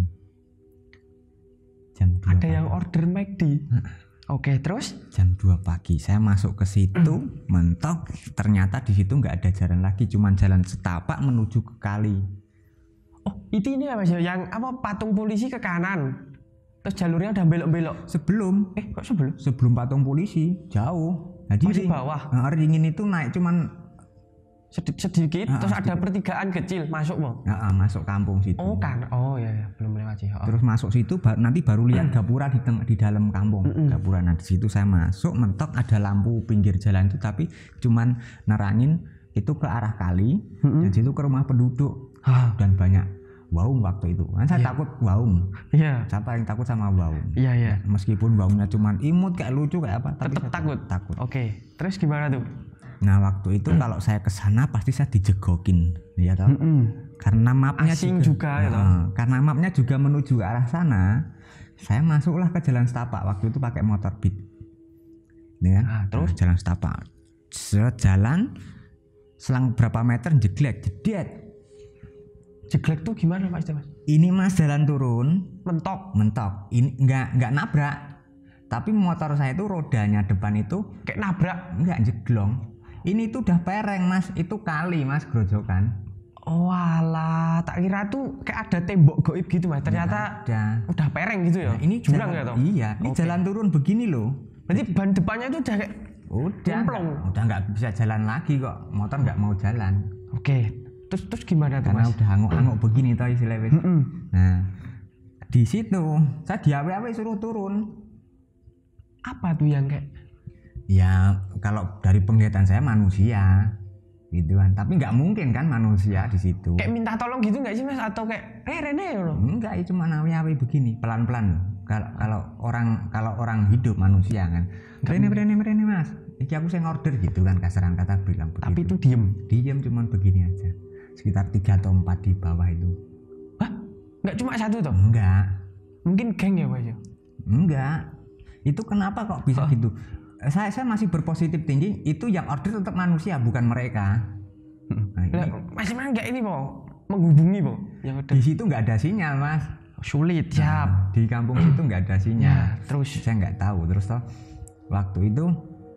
Speaker 2: Ada yang order McD. Oke, terus? Jam
Speaker 1: 2 pagi saya masuk ke situ, mentok. Ternyata di situ nggak ada jalan lagi, cuman jalan setapak menuju ke kali.
Speaker 2: Itu ini ya Mas, yang patung polisi ke kanan. Terus jalurnya udah belok-belok.
Speaker 1: Kok sebelum? Sebelum patung polisi, jauh.
Speaker 2: Masih bawah.
Speaker 1: Ringin itu naik cuman
Speaker 2: sedikit, terus ada pertigaan kecil masuk mau.
Speaker 1: Masuk kampung situ.
Speaker 2: Ya, belum lewat sih.
Speaker 1: Terus masuk situ nanti baru lihat gapura di dalam kampung. Gapura. Nah, di situ saya masuk, mentok ada lampu pinggir jalan itu tapi cuman nerangin itu ke arah kali dan situ ke rumah penduduk. Dan banyak waung waktu itu. Kan saya takut waung.
Speaker 2: Iya.
Speaker 1: Saya paling takut sama waung.
Speaker 2: Iya.
Speaker 1: Meskipun waungnya cuman imut kayak lucu kayak apa, tapi
Speaker 2: tetap takut. Oke. Terus gimana tuh?
Speaker 1: Nah, waktu itu kalau saya ke sana pasti saya dijegokin, ya toh. Karena mapnya
Speaker 2: juga ya toh.
Speaker 1: Karena mapnya juga menuju ke arah sana. Saya masuklah ke jalan setapak waktu itu pakai motor Beat. Ya, terus jalan setapak. Sejalan selang berapa meter jeglek, jedet.
Speaker 2: Jeglek tuh gimana Mas?
Speaker 1: Ini Mas jalan turun,
Speaker 2: mentok.
Speaker 1: Ini enggak nabrak. Tapi motor saya itu rodanya depan itu
Speaker 2: kayak nabrak,
Speaker 1: enggak jeglong. ini tuh udah pereng mas, itu kali mas grojokan.
Speaker 2: Oh alah, tak kira tuh kayak ada tembok goib gitu mas, ternyata udah pereng gitu ya.
Speaker 1: Nah, ini
Speaker 2: jurang
Speaker 1: jalan,
Speaker 2: ya toh?
Speaker 1: Iya, ini jalan turun begini loh.
Speaker 2: Berarti ban depannya tuh udah kayak
Speaker 1: udah nggak bisa jalan lagi kok, motor nggak mau jalan.
Speaker 2: Oke, terus gimana tuh
Speaker 1: karena
Speaker 2: mas?
Speaker 1: udah anguk-anguk begini toh istilahnya. Nah di situ saya diawe-awe suruh turun.
Speaker 2: Apa tuh yang kayak?
Speaker 1: Ya kalau dari penglihatan saya manusia gitu kan, tapi nggak mungkin kan manusia di situ.
Speaker 2: Kayak minta tolong gitu nggak sih mas? Atau kayak Rene loh?
Speaker 1: Enggak, itu cuma awe-awe begini pelan-pelan. Kalau orang hidup manusia kan, Rene mas, iki aku saya order gitu kan, kasaran kata bilang begitu.
Speaker 2: Tapi itu diem
Speaker 1: cuman begini aja, sekitar 3 atau 4 di bawah itu.
Speaker 2: Hah? Nggak cuma satu toh?
Speaker 1: Enggak.
Speaker 2: Mungkin geng ya mas ya?
Speaker 1: Enggak. Itu kenapa kok bisa gitu? Saya masih berpositif tinggi, itu yang order tetap manusia bukan mereka.
Speaker 2: Nah, masih mana nggak ini po menghubungi po?
Speaker 1: Di situ nggak ada sinyal mas.
Speaker 2: Sulit siap.
Speaker 1: Di kampung situ nggak ada sinyal.
Speaker 2: Ya, terus
Speaker 1: saya nggak tahu. Terus toh waktu itu,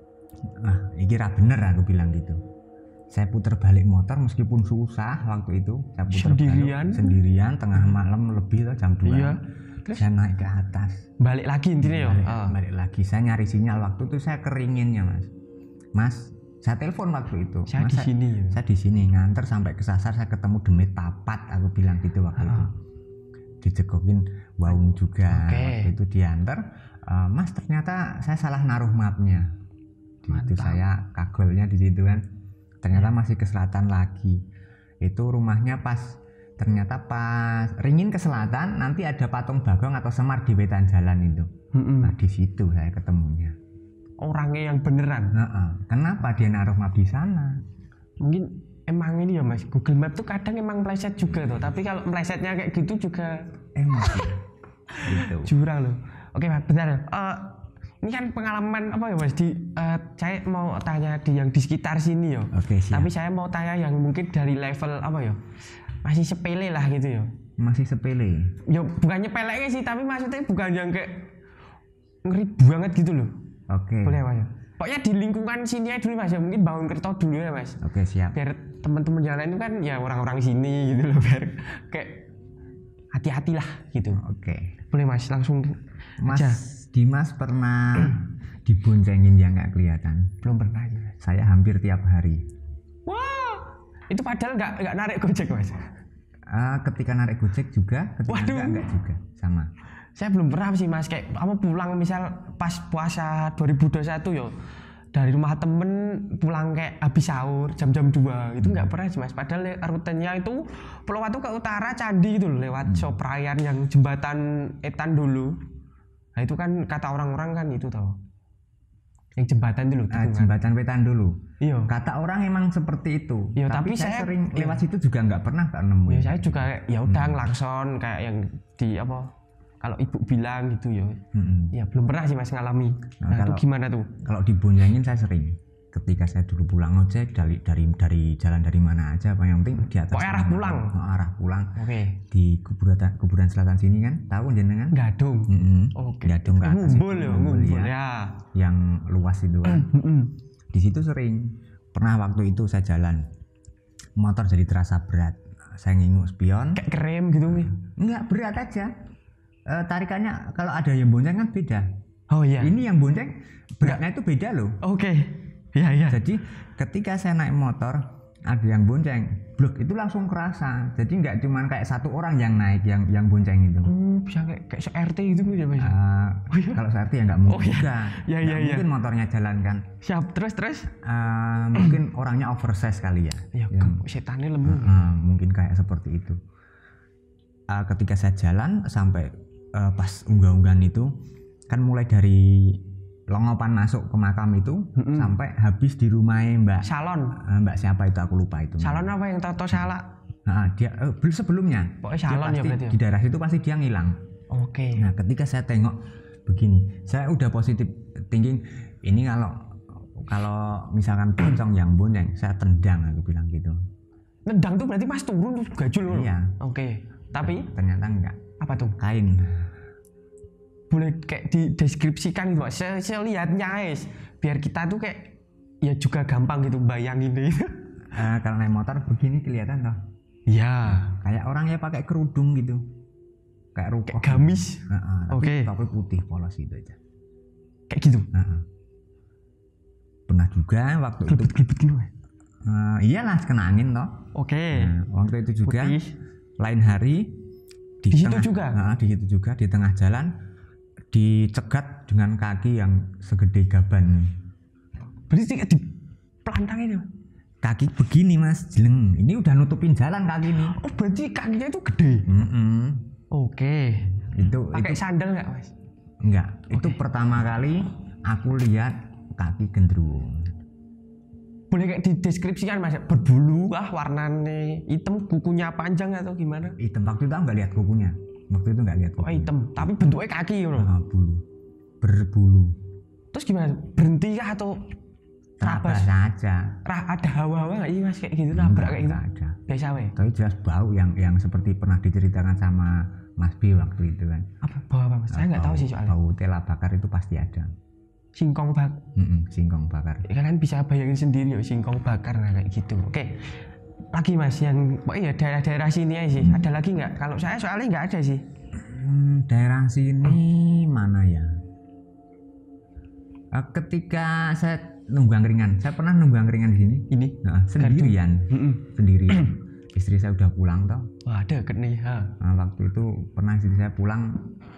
Speaker 1: kira bener aku bilang gitu. Saya putar balik motor meskipun susah waktu itu. Saya putar sendirian tengah malam lebih toh, jam 2.
Speaker 2: Iya.
Speaker 1: Terus saya naik ke atas.
Speaker 2: Balik lagi intinya ya.
Speaker 1: Balik lagi. Saya nyari sinyal waktu itu, saya keringinnya mas. Saya telepon waktu itu.
Speaker 2: Saya
Speaker 1: di sini nganter sampai ke Sasar, saya ketemu Demit Papat, aku bilang gitu waktu itu. Dicekokin Waung juga. Waktu itu diantar. Mas ternyata saya salah naruh mapnya. Itu saya kagolnya di situ kan. Ternyata masih ke selatan lagi. Itu rumahnya ternyata pas ringin ke selatan, nanti ada patung Bagong atau Semar di wetan jalan itu. Nah di situ saya ketemunya.
Speaker 2: Orangnya yang beneran.
Speaker 1: Kenapa dia naruh map di sana?
Speaker 2: Mungkin emang ini ya mas, Google Map tuh kadang emang meleset juga tuh. Tapi kalau melesetnya kayak gitu juga
Speaker 1: gitu.
Speaker 2: Jurang loh. Oke mas, bentar. Ini kan pengalaman apa ya mas? Saya mau tanya yang di sekitar sini ya.
Speaker 1: Oke, siap.
Speaker 2: Tapi saya mau tanya yang mungkin dari level apa ya? Masih sepele lah gitu ya.
Speaker 1: Masih sepele?
Speaker 2: Ya bukannya peleknya sih, tapi maksudnya bukan yang kayak ngeri banget gitu loh.
Speaker 1: Oke.
Speaker 2: Boleh mas ya? Pokoknya di lingkungan sini aja dulu mas ya, mungkin bangun kerto dulu ya mas.
Speaker 1: Oke siap.
Speaker 2: Biar teman-teman yang lain itu kan ya orang-orang sini gitu loh, biar kayak hati-hatilah gitu.
Speaker 1: Oke.
Speaker 2: Boleh mas, langsung
Speaker 1: Mas aja. Dimas pernah diboncengin yang nggak kelihatan?
Speaker 2: Belum pernah ya.
Speaker 1: Saya hampir tiap hari.
Speaker 2: Wah, itu padahal nggak narik gojek mas?
Speaker 1: Ketika narik gojek juga, ketika enggak juga, sama.
Speaker 2: Saya belum pernah sih mas, kayak kamu pulang misal pas puasa 2021 yo dari rumah temen pulang kayak habis sahur jam-jam 2 itu nggak pernah sih mas. Padahal rutenya itu Pulau Watu ke utara Candi gitu loh, lewat Soprayan yang jembatan Etan dulu. Nah itu kan kata orang-orang kan itu tau, yang jembatan dulu.
Speaker 1: Jembatan Wetan dulu.
Speaker 2: Iya.
Speaker 1: Kata orang emang seperti itu.
Speaker 2: Iya,
Speaker 1: tapi saya sering lewat situ juga nggak pernah nemu.
Speaker 2: Ya saya juga ya udah ngelakson kayak yang di apa? Kalau ibu bilang gitu ya. Ya belum pernah sih mas ngalami. Nah itu gimana tuh?
Speaker 1: Kalau diboncengin saya sering. Ketika saya dulu pulang ojek dari jalan dari mana aja, yang penting di atas.
Speaker 2: Arah pulang.
Speaker 1: Arah pulang.
Speaker 2: Oke.
Speaker 1: Di kuburan selatan sini kan, tahu jenengan?
Speaker 2: Gadung.
Speaker 1: Oke. Gadung ke atas.
Speaker 2: Ngumpul ya.
Speaker 1: Yang luas itu kan. Di situ sering. Pernah waktu itu saya jalan, motor jadi terasa berat. Saya nginguk spion.
Speaker 2: Kayak krem gitu nih?
Speaker 1: Enggak, berat aja. Tarikannya kalau ada yang bonceng kan beda.
Speaker 2: Oh iya.
Speaker 1: Ini yang bonceng beratnya itu beda loh.
Speaker 2: Oke. Iya.
Speaker 1: Jadi ketika saya naik motor ada yang bonceng, blok itu langsung kerasa. Jadi nggak cuma kayak satu orang yang naik yang bonceng itu.
Speaker 2: Bisa kayak se-RT gitu ya mas?
Speaker 1: Kalau se-RT ya nggak mungkin juga.
Speaker 2: Iya.
Speaker 1: Mungkin motornya jalan kan.
Speaker 2: Siap. Terus?
Speaker 1: Mungkin orangnya oversize kali ya.
Speaker 2: Ya setannya lemu.
Speaker 1: Mungkin kayak seperti itu. Ketika saya jalan sampai pas unggah-unggahan itu kan mulai dari Longopan masuk ke makam itu sampai habis di rumahnya Mbak
Speaker 2: Salon.
Speaker 1: Mbak siapa itu aku lupa itu.
Speaker 2: Salon apa yang Toto Salak?
Speaker 1: Dia sebelumnya.
Speaker 2: Pokoknya Salon ya berarti.
Speaker 1: Di daerah itu pasti dia ngilang.
Speaker 2: Oke.
Speaker 1: Nah ketika saya tengok begini, saya udah positif thinking ini kalau misalkan pocong yang bonceng saya tendang, aku bilang gitu.
Speaker 2: Nendang tuh berarti mas turun tuh gajul.
Speaker 1: Iya.
Speaker 2: Oke. Tapi
Speaker 1: ternyata enggak.
Speaker 2: Apa tuh?
Speaker 1: Kain.
Speaker 2: Boleh kayak dideskripsikan gitu, saya lihatnya biar kita tuh kayak ya juga gampang gitu bayangin itu.
Speaker 1: Kalau naik motor begini kelihatan toh.
Speaker 2: Ya,
Speaker 1: Kayak orang ya pakai kerudung gitu. Kayak rokok.
Speaker 2: kayak gamis.
Speaker 1: Tapi putih polos gitu aja.
Speaker 2: Kayak gitu.
Speaker 1: Pernah juga waktu itu.
Speaker 2: Gelibet gitu.
Speaker 1: Iyalah kena angin toh.
Speaker 2: Oke.
Speaker 1: Waktu itu juga
Speaker 2: Putih.
Speaker 1: lain hari
Speaker 2: Di situ juga?
Speaker 1: Di situ juga di tengah jalan dicegat dengan kaki yang segede gaban.
Speaker 2: Berarti di pelantang ini.
Speaker 1: Kaki begini mas, jeleng. Ini udah nutupin jalan kaki ini.
Speaker 2: Oh berarti kakinya itu gede. Oke.
Speaker 1: Itu
Speaker 2: pakai sandal nggak mas?
Speaker 1: Enggak. Itu pertama kali aku lihat kaki gendruwo.
Speaker 2: Boleh kayak dideskripsikan mas? Berbulu kah, warnanya hitam, kukunya panjang atau gimana?
Speaker 1: Hitam. Waktu itu aku nggak lihat kukunya.
Speaker 2: Oh hitam, tapi bentuknya kaki loh.
Speaker 1: Bulu. Berbulu.
Speaker 2: Terus gimana? Berhenti kah atau
Speaker 1: Terabas saja.
Speaker 2: Ada hawa-hawa nggak sih mas kayak gitu? Nabrak kayak gitu?
Speaker 1: Ada.
Speaker 2: Biasa weh.
Speaker 1: Tapi jelas bau yang seperti pernah diceritakan sama Mas B waktu itu kan.
Speaker 2: Apa bau apa mas? Saya nggak tahu sih soalnya.
Speaker 1: Bau tela bakar itu pasti ada.
Speaker 2: Singkong bakar.
Speaker 1: Singkong bakar.
Speaker 2: Kalian bisa bayangin sendiri ya singkong bakar nah, kayak gitu. Oke. Lagi mas yang daerah-daerah sini aja sih. Ada lagi nggak? Kalau saya soalnya nggak ada sih.
Speaker 1: Daerah sini mana ya? Ketika saya nunggu angkringan, saya pernah nunggu angkringan di sini.
Speaker 2: Ini?
Speaker 1: Sendirian. Sendirian. Istri saya udah pulang toh.
Speaker 2: Wah ada nih.
Speaker 1: Waktu itu pernah istri saya pulang.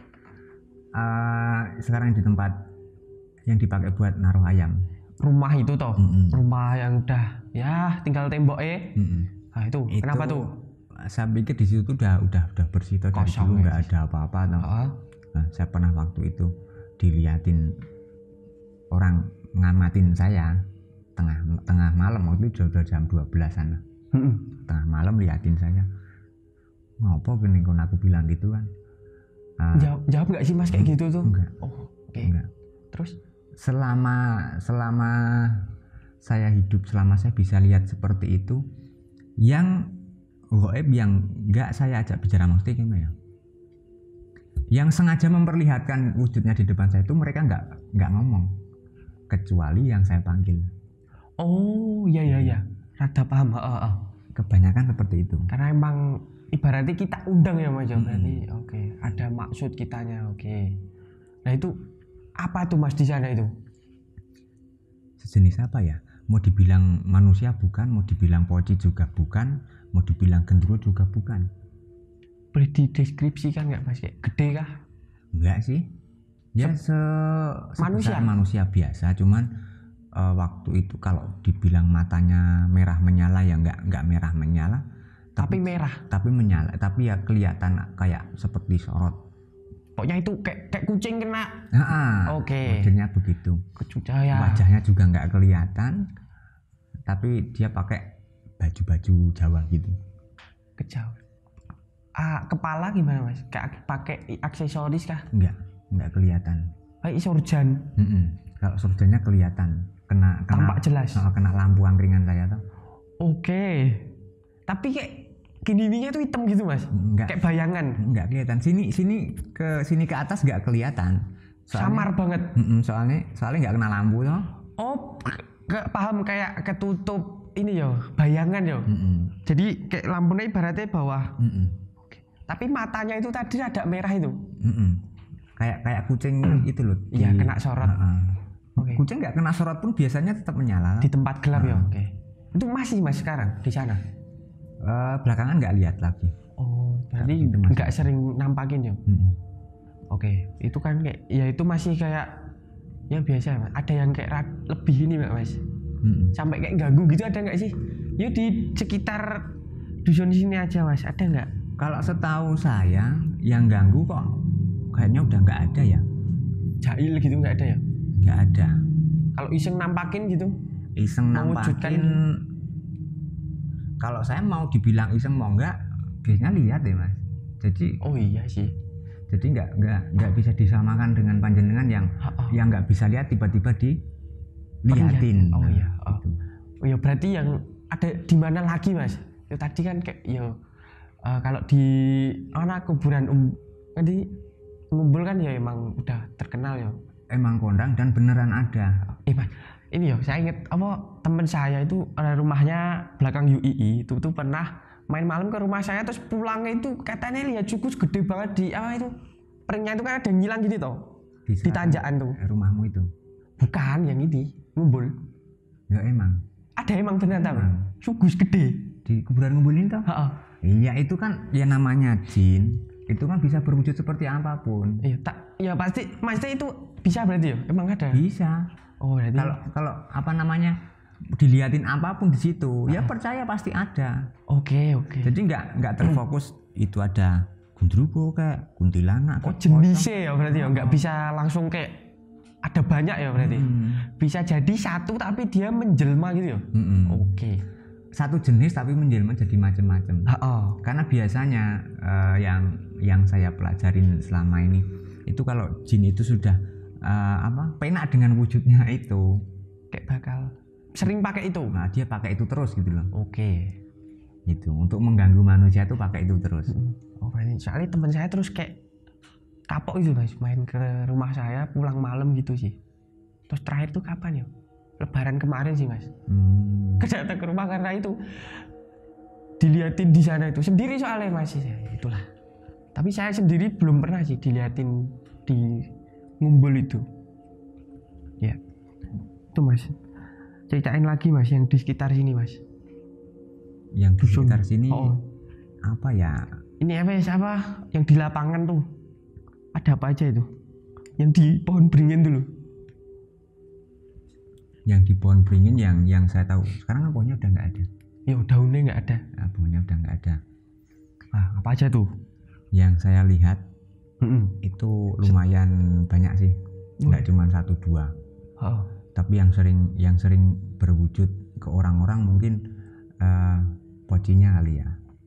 Speaker 1: Sekarang di tempat yang dipakai buat naruh ayam.
Speaker 2: Rumah itu toh, rumah yang udah ya tinggal temboknya. Nah itu kenapa tuh?
Speaker 1: Saya pikir di situ udah bersih toh, dari dulu nggak ada apa-apa toh. Nah, saya pernah waktu itu diliatin orang ngamatin saya tengah malam, waktu itu udah jam 12-an. Tengah malam liatin saya. Ngopo gini kon aku bilang gitu kan.
Speaker 2: Jawab nggak sih mas kayak gitu tuh?
Speaker 1: Enggak. Enggak.
Speaker 2: Terus
Speaker 1: selama saya hidup, selama saya bisa lihat seperti itu, yang goib yang nggak saya ajak bicara, maksudnya gimana ya, yang sengaja memperlihatkan wujudnya di depan saya itu mereka nggak ngomong kecuali yang saya panggil.
Speaker 2: Oh iya rada paham.
Speaker 1: Kebanyakan seperti itu
Speaker 2: karena emang ibaratnya kita undang ya mas. Berarti oke, ada maksud kitanya. Oke. Nah itu apa tuh mas di sana itu?
Speaker 1: Sejenis apa ya? Mau dibilang manusia bukan, mau dibilang poci juga bukan, mau dibilang gendruwo juga bukan.
Speaker 2: Boleh dideskripsikan nggak mas? Kayak gede kah?
Speaker 1: Enggak sih. Ya manusia biasa, cuman waktu itu kalau dibilang matanya merah menyala ya enggak merah menyala, tapi merah. Tapi menyala, tapi ya kelihatan kayak seperti sorot.
Speaker 2: Pokoknya itu kayak kucing kena. Oke.
Speaker 1: Modelnya begitu. Wajahnya juga nggak kelihatan, tapi dia pakai baju Jawa gitu.
Speaker 2: Jawa. Kepala gimana mas? Kayak pakai aksesoris kah?
Speaker 1: Nggak kelihatan.
Speaker 2: Kayak surjan.
Speaker 1: Kalau surjannya kelihatan. Kena
Speaker 2: tampak jelas.
Speaker 1: Kena lampu angkringan saya tuh.
Speaker 2: Oke. Tapi kayak gini-gininya tuh hitam gitu mas?
Speaker 1: Enggak.
Speaker 2: Kayak bayangan?
Speaker 1: Enggak kelihatan. Sini ke atas nggak kelihatan.
Speaker 2: Samar banget.
Speaker 1: Soalnya nggak kena lampu toh.
Speaker 2: Oh, paham, kayak ketutup ini yo, bayangan yo. Jadi kayak lampunya ibaratnya bawah. Oke. Tapi matanya itu tadi ada merah itu.
Speaker 1: Kayak kucing itu loh.
Speaker 2: Iya, kena sorot.
Speaker 1: Okay. Kucing nggak kena sorot pun biasanya tetap menyala.
Speaker 2: Di tempat gelap ya. Oke. Itu masih mas sekarang di sana?
Speaker 1: Belakangan nggak lihat lagi.
Speaker 2: Oh, berarti nggak sering nampakin ya? Oke, itu kan kayak ya itu masih kayak ya biasa mas. Ada yang kayak lebih ini mas. Sampai kayak ganggu gitu ada nggak sih? Ya di sekitar dusun sini aja mas, ada nggak?
Speaker 1: Kalau setahu saya yang ganggu kok kayaknya udah nggak ada ya.
Speaker 2: Jahil gitu nggak ada ya?
Speaker 1: Nggak ada.
Speaker 2: Kalau iseng nampakin gitu?
Speaker 1: Iseng nampakin. Kalau saya mau dibilang iseng mau nggak, biasanya lihat deh mas. Jadi.
Speaker 2: Oh iya sih.
Speaker 1: Jadi nggak bisa disamakan dengan panjenengan yang nggak bisa lihat tiba-tiba dilihatin.
Speaker 2: Oh iya. Gitu. Oh ya berarti yang ada di mana lagi mas? Itu tadi kan kayak ya kalau di kuburan tadi ngumpul kan ya emang udah terkenal ya.
Speaker 1: Emang kondang dan beneran ada.
Speaker 2: Mas, ini ya saya inget apa temen saya itu rumahnya belakang UII itu tuh pernah main malam ke rumah saya terus pulangnya itu katanya lihat cukus gede banget di apa itu peringnya itu kan ada yang ngilang gini toh di tanjakan tuh
Speaker 1: rumahmu itu
Speaker 2: bukan yang ini ngumpul
Speaker 1: ya emang
Speaker 2: ada emang ternyata cukus gede
Speaker 1: di kuburan ngumpulin toh. Iya itu kan ya namanya jin itu kan bisa berwujud seperti apapun.
Speaker 2: Iya tak ya pasti maksudnya itu bisa berarti ya emang ada
Speaker 1: bisa.
Speaker 2: Oh berarti
Speaker 1: kalau apa namanya diliatin apapun di situ ya percaya pasti ada.
Speaker 2: Oke.
Speaker 1: Jadi nggak terfokus itu ada gundruwo kayak kuntilanak.
Speaker 2: Oh jenisnya ya berarti ya nggak bisa langsung kayak ada banyak ya berarti. Bisa jadi satu tapi dia menjelma gitu ya. Oke.
Speaker 1: Satu jenis tapi menjelma jadi macam-macam. Karena biasanya yang saya pelajarin selama ini itu kalau jin itu sudah penak dengan wujudnya itu
Speaker 2: kayak bakal sering pakai itu.
Speaker 1: Nah dia pakai itu terus gitu loh.
Speaker 2: Oke.
Speaker 1: Gitu untuk mengganggu manusia tuh pakai itu terus.
Speaker 2: Oh berarti soalnya teman saya terus kayak kapok itu Mas main ke rumah saya pulang malam gitu sih. Terus terakhir tuh kapan ya? Lebaran kemarin sih Mas. Kedatang ke rumah karena itu diliatin di sana itu sendiri soalnya Mas itulah. Tapi saya sendiri belum pernah sih diliatin di ngumpul itu. Ya. Itu Mas. Ceritain lagi Mas yang di sekitar sini Mas.
Speaker 1: Yang di sekitar sini apa ya?
Speaker 2: Ini apa ya siapa? Yang di lapangan tuh. Ada apa aja itu? Yang di pohon beringin dulu.
Speaker 1: Yang di pohon beringin yang saya tahu sekarang kan pohonnya udah nggak ada.
Speaker 2: Ya daunnya nggak ada.
Speaker 1: Nah, pohonnya udah nggak ada.
Speaker 2: Apa aja tuh?
Speaker 1: Yang saya lihat itu lumayan banyak sih. Nggak cuma 1-2. Tapi yang sering berwujud ke orang-orang mungkin pocinya kali ya.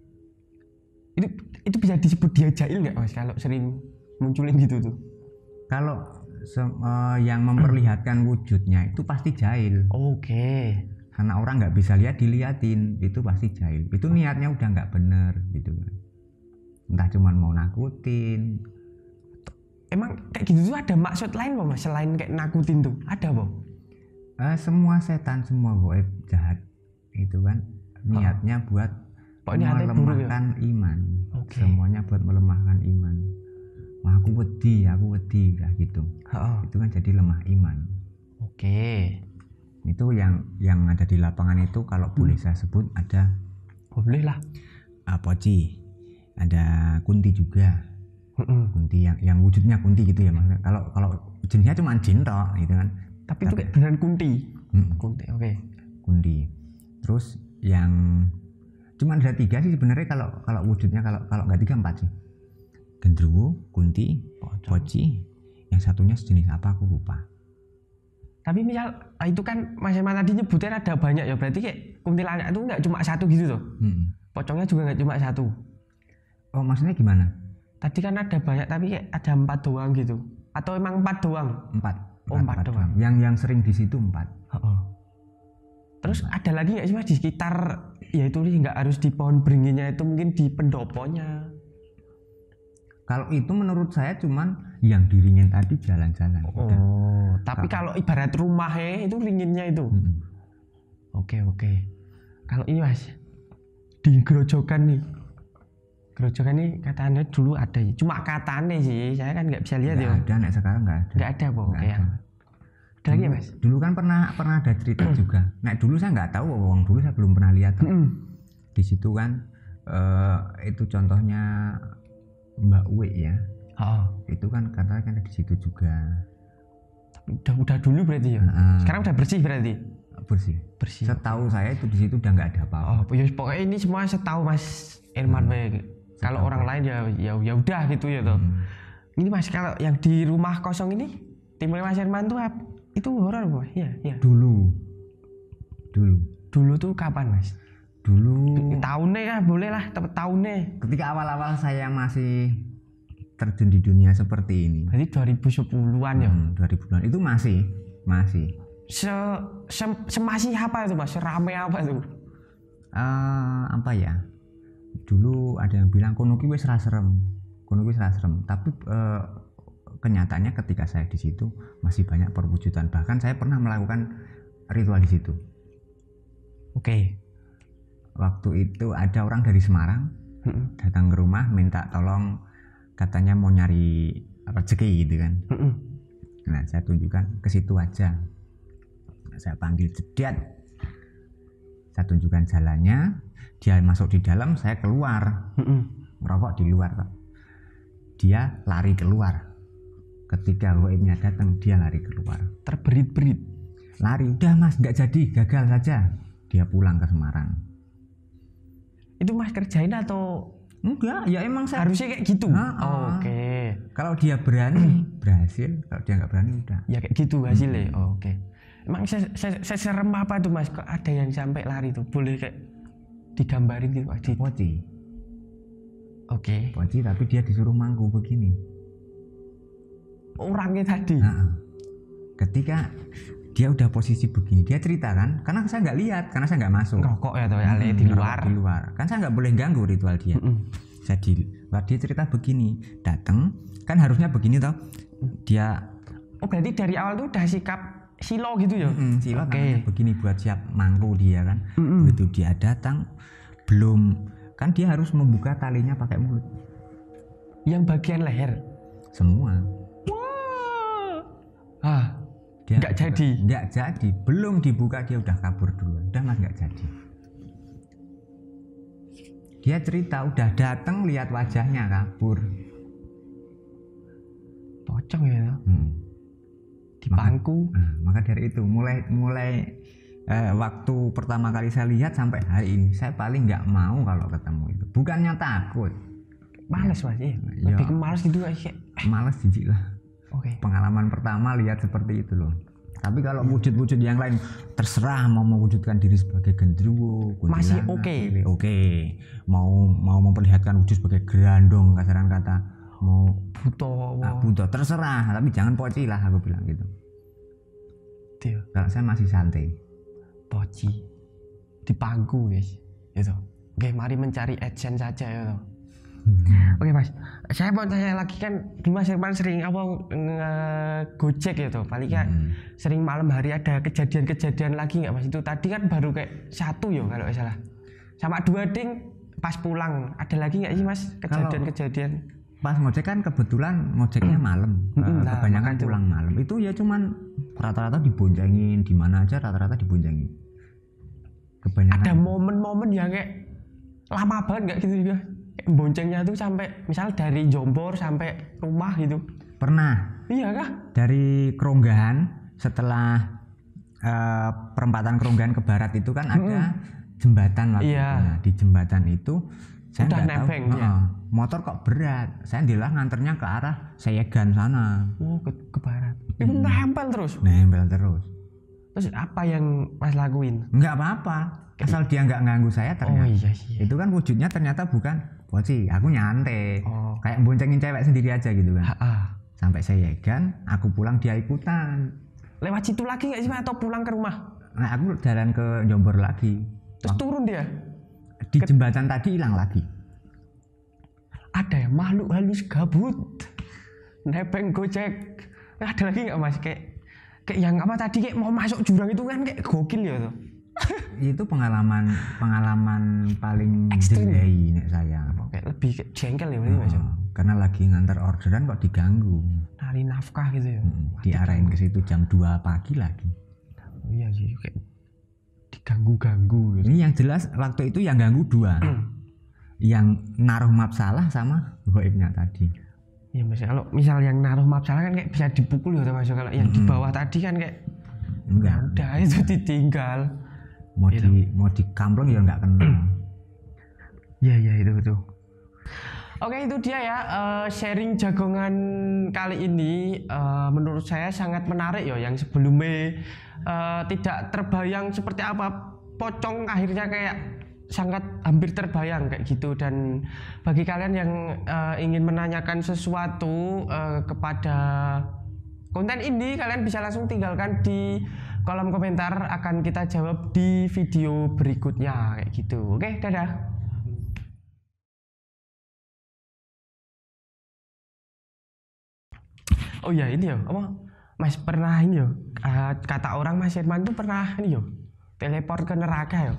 Speaker 2: Itu bisa disebut dia jahil nggak Mas kalau sering munculin gitu tuh?
Speaker 1: Kalau yang memperlihatkan wujudnya itu pasti jahil.
Speaker 2: Oke.
Speaker 1: Karena orang nggak bisa lihat diliatin itu pasti jahil. Itu niatnya udah nggak bener gitu kan. Entah cuman mau nakutin.
Speaker 2: Emang kayak gitu tuh ada maksud lain Mas selain kayak nakutin tuh? Ada Bang?
Speaker 1: Semua setan semua goib jahat itu kan niatnya buat melemahkan iman. Semuanya buat melemahkan iman. Wah, aku wedi lah gitu. Itu kan jadi lemah iman.
Speaker 2: Oke.
Speaker 1: Itu yang ada di lapangan itu kalau boleh saya sebut ada.
Speaker 2: Boleh lah.
Speaker 1: Poci, ada kunti juga. Kunti yang wujudnya kunti gitu ya maksudnya. Kalau jenisnya cuma jin toh gitu kan.
Speaker 2: Tapi itu kayak beneran kunti. Kunti, oke.
Speaker 1: Kunti. Terus yang cuma ada 3 sih sebenarnya kalau wujudnya kalau nggak 3 4 sih. Gendruwo, kunti, poci, yang satunya sejenis apa aku lupa.
Speaker 2: Tapi misal itu kan Mas Herman tadi nyebutnya ada banyak ya berarti kayak kuntilanak itu nggak cuma satu gitu tuh. Pocongnya juga nggak cuma satu.
Speaker 1: Oh maksudnya gimana?
Speaker 2: Tadi kan ada banyak tapi kayak ada 4 doang gitu. Atau emang 4 doang?
Speaker 1: 4.
Speaker 2: Oh 4 doang.
Speaker 1: Yang sering di situ 4.
Speaker 2: Terus ada lagi nggak sih Mas di sekitar ya itu nggak harus di pohon beringinnya itu mungkin di pendoponya?
Speaker 1: Kalau itu menurut saya cuman yang diringin tadi jalan-jalan.
Speaker 2: Tapi kalau ibarat rumahnya itu ringinnya itu. Oke. Kalau ini Mas di Grojogan nih. Grojogan nih katanya dulu ada, cuma katanya sih. Saya kan nggak bisa lihat ya.
Speaker 1: Ada, nek sekarang nggak ada.
Speaker 2: Nggak ada Bang. Ada lagi ya Mas?
Speaker 1: Dulu kan pernah ada cerita juga. Nek dulu saya nggak tahu, dulu saya belum pernah lihat. Di situ kan itu contohnya Mbak Uwe ya. Itu kan katanya kan di situ juga.
Speaker 2: Udah dulu berarti ya. Sekarang udah bersih berarti.
Speaker 1: Bersih. Setahu saya itu di situ udah nggak ada apa-apa.
Speaker 2: Ya pokoknya ini semua setahu Mas Herman. Kalau orang lain ya udah gitu ya toh. Ini Mas kalau yang di rumah kosong ini timnya Mas Herman tuh itu horor Mas? Iya. Dulu tuh kapan Mas? Dulu tahunnya ya boleh lah tahunnya.
Speaker 1: Ketika awal-awal saya masih terjun di dunia seperti ini.
Speaker 2: Berarti 2010-an ya?
Speaker 1: 2010-an itu masih.
Speaker 2: Semasih apa itu Mas? Serame apa itu?
Speaker 1: Apa ya? Dulu ada yang bilang kono ki wis ra serem. Tapi kenyataannya ketika saya di situ masih banyak perwujudan. Bahkan saya pernah melakukan ritual di situ.
Speaker 2: Oke.
Speaker 1: Waktu itu ada orang dari Semarang datang ke rumah minta tolong, katanya mau nyari rezeki gitu kan. Nah, saya tunjukkan ke situ aja. Saya panggil jediat, saya tunjukkan jalannya, dia masuk di dalam, saya keluar. Merokok di luar Pak. Dia lari keluar. Ketika goibnya datang, dia lari keluar.
Speaker 2: Terberit-berit.
Speaker 1: Lari, udah mas, nggak jadi, gagal saja. Dia pulang ke Semarang.
Speaker 2: Itu mas kerjain atau?
Speaker 1: Enggak, ya emang saya
Speaker 2: Harusnya kayak gitu. Oke.
Speaker 1: Kalau dia berani, berhasil. Kalau dia nggak berani, udah.
Speaker 2: Ya kayak gitu hasilnya. Oke. Emang serem apa tuh mas? Kok ada yang sampai lari tuh? Boleh kayak digambarin gitu Pak?
Speaker 1: Poci.
Speaker 2: Oke.
Speaker 1: Poci, tapi dia disuruh mangku begini.
Speaker 2: Orangnya tadi.
Speaker 1: Ketika dia udah posisi begini, dia cerita kan, karena saya nggak lihat, karena saya nggak masuk.
Speaker 2: Ngerokok ya tuh ya, di luar.
Speaker 1: Di luar. Kan saya nggak boleh ganggu ritual dia. Saya dia cerita begini, datang, kan harusnya begini toh. Dia.
Speaker 2: Oh berarti dari awal tuh udah sikap silo gitu ya?
Speaker 1: Silo namanya begini buat siap mangku dia kan. Begitu dia datang, belum, kan dia harus membuka talinya pakai mulut.
Speaker 2: Yang bagian leher?
Speaker 1: Semua.
Speaker 2: Wah. Nggak jadi,
Speaker 1: belum dibuka dia udah kabur duluan. Udah mas, nggak jadi. Dia cerita udah datang, lihat wajahnya kabur.
Speaker 2: Pocong ya? Di pangku.
Speaker 1: Maka dari itu mulai waktu pertama kali saya lihat sampai hari ini, saya paling nggak mau kalau ketemu itu. Bukannya takut,
Speaker 2: males mas ya. Lebih ke males gitu aja.
Speaker 1: Males jijik lah.
Speaker 2: Oke.
Speaker 1: Pengalaman pertama lihat seperti itu loh. Tapi kalau wujud-wujud yang lain terserah, mau mewujudkan diri sebagai genderuwo,
Speaker 2: masih
Speaker 1: oke. Mau memperlihatkan wujud sebagai gerandong, kasaran kata, mau buto terserah, tapi jangan poci lah, aku bilang gitu. Kalau saya masih santai.
Speaker 2: Poci di pangku guys, gitu. Oke, mari mencari adsense saja ya toh. Oke mas, saya mau tanya lagi, kan Mas Herman sering Gojek ya toh, paling kan sering malam hari ada kejadian-kejadian lagi nggak mas? Itu tadi kan baru kayak satu ya kalau nggak salah, sama 2 ding pas pulang, ada lagi nggak sih mas kejadian-kejadian?
Speaker 1: Pas ngojek kan kebetulan ngojeknya malam, kebanyakan pulang malam. Itu ya cuman rata-rata diboncengin, di mana aja rata-rata diboncengin. Kebanyakan.
Speaker 2: Ada momen-momen yang kayak lama banget nggak gitu juga? Boncengnya tuh sampai misal dari Jombor sampai rumah gitu.
Speaker 1: Pernah.
Speaker 2: Iya kah?
Speaker 1: Dari Keronggahan, setelah perempatan Keronggahan ke barat itu kan ada jembatan waktu itu. Nah, di jembatan itu saya
Speaker 2: udah
Speaker 1: nggak tahu, motor kok berat. Saya ndilah nganternya ke arah Seyegan sana.
Speaker 2: Oh, ke barat. Itu nempel terus. Terus apa yang Mas lakuin?
Speaker 1: Nggak apa-apa. Asal dia nggak ganggu saya ternyata.
Speaker 2: Oh iya.
Speaker 1: Itu kan wujudnya ternyata bukan poci, aku nyantai. Kayak boncengin cewek sendiri aja gitu kan. Sampai Seyegan, aku pulang dia ikutan.
Speaker 2: Lewat situ lagi nggak sih atau pulang ke rumah?
Speaker 1: Nah, aku jalan ke Jombor lagi.
Speaker 2: Terus turun dia?
Speaker 1: Di jembatan tadi hilang lagi.
Speaker 2: Ada ya makhluk halus gabut nebeng Gojek. Ada lagi nggak mas kayak yang apa tadi kayak mau masuk jurang itu kan kayak gokil ya tuh.
Speaker 1: Itu pengalaman paling delay nek saya.
Speaker 2: Kayak lebih kayak jengkel ya mas.
Speaker 1: Karena lagi ngantar orderan kok diganggu.
Speaker 2: Nari nafkah gitu ya.
Speaker 1: Diarahin ke situ jam 2 pagi lagi.
Speaker 2: Oh iya sih kayak diganggu-ganggu gitu.
Speaker 1: Ini yang jelas waktu itu yang ganggu 2. Yang naruh map salah sama goibnya tadi.
Speaker 2: Ya mas, kalau misal yang naruh map salah kan kayak bisa dipukul ya mas. Kalau yang di bawah tadi kan kayak
Speaker 1: enggak.
Speaker 2: Udah itu ditinggal.
Speaker 1: Mau di kamplong ya nggak kena.
Speaker 2: Iya itu. Oke, itu dia ya sharing jagongan kali ini. Menurut saya sangat menarik ya. Yang sebelumnya tidak terbayang seperti apa pocong, akhirnya kayak sangat hampir terbayang kayak gitu. Dan bagi kalian yang ingin menanyakan sesuatu kepada konten ini, kalian bisa langsung tinggalkan di kolom komentar, akan kita jawab di video berikutnya kayak gitu. Oke, dadah. Oh iya, ini ya apa Mas pernah ini yo, kata orang Mas Firman tuh pernah ini yo, teleport ke neraka yo.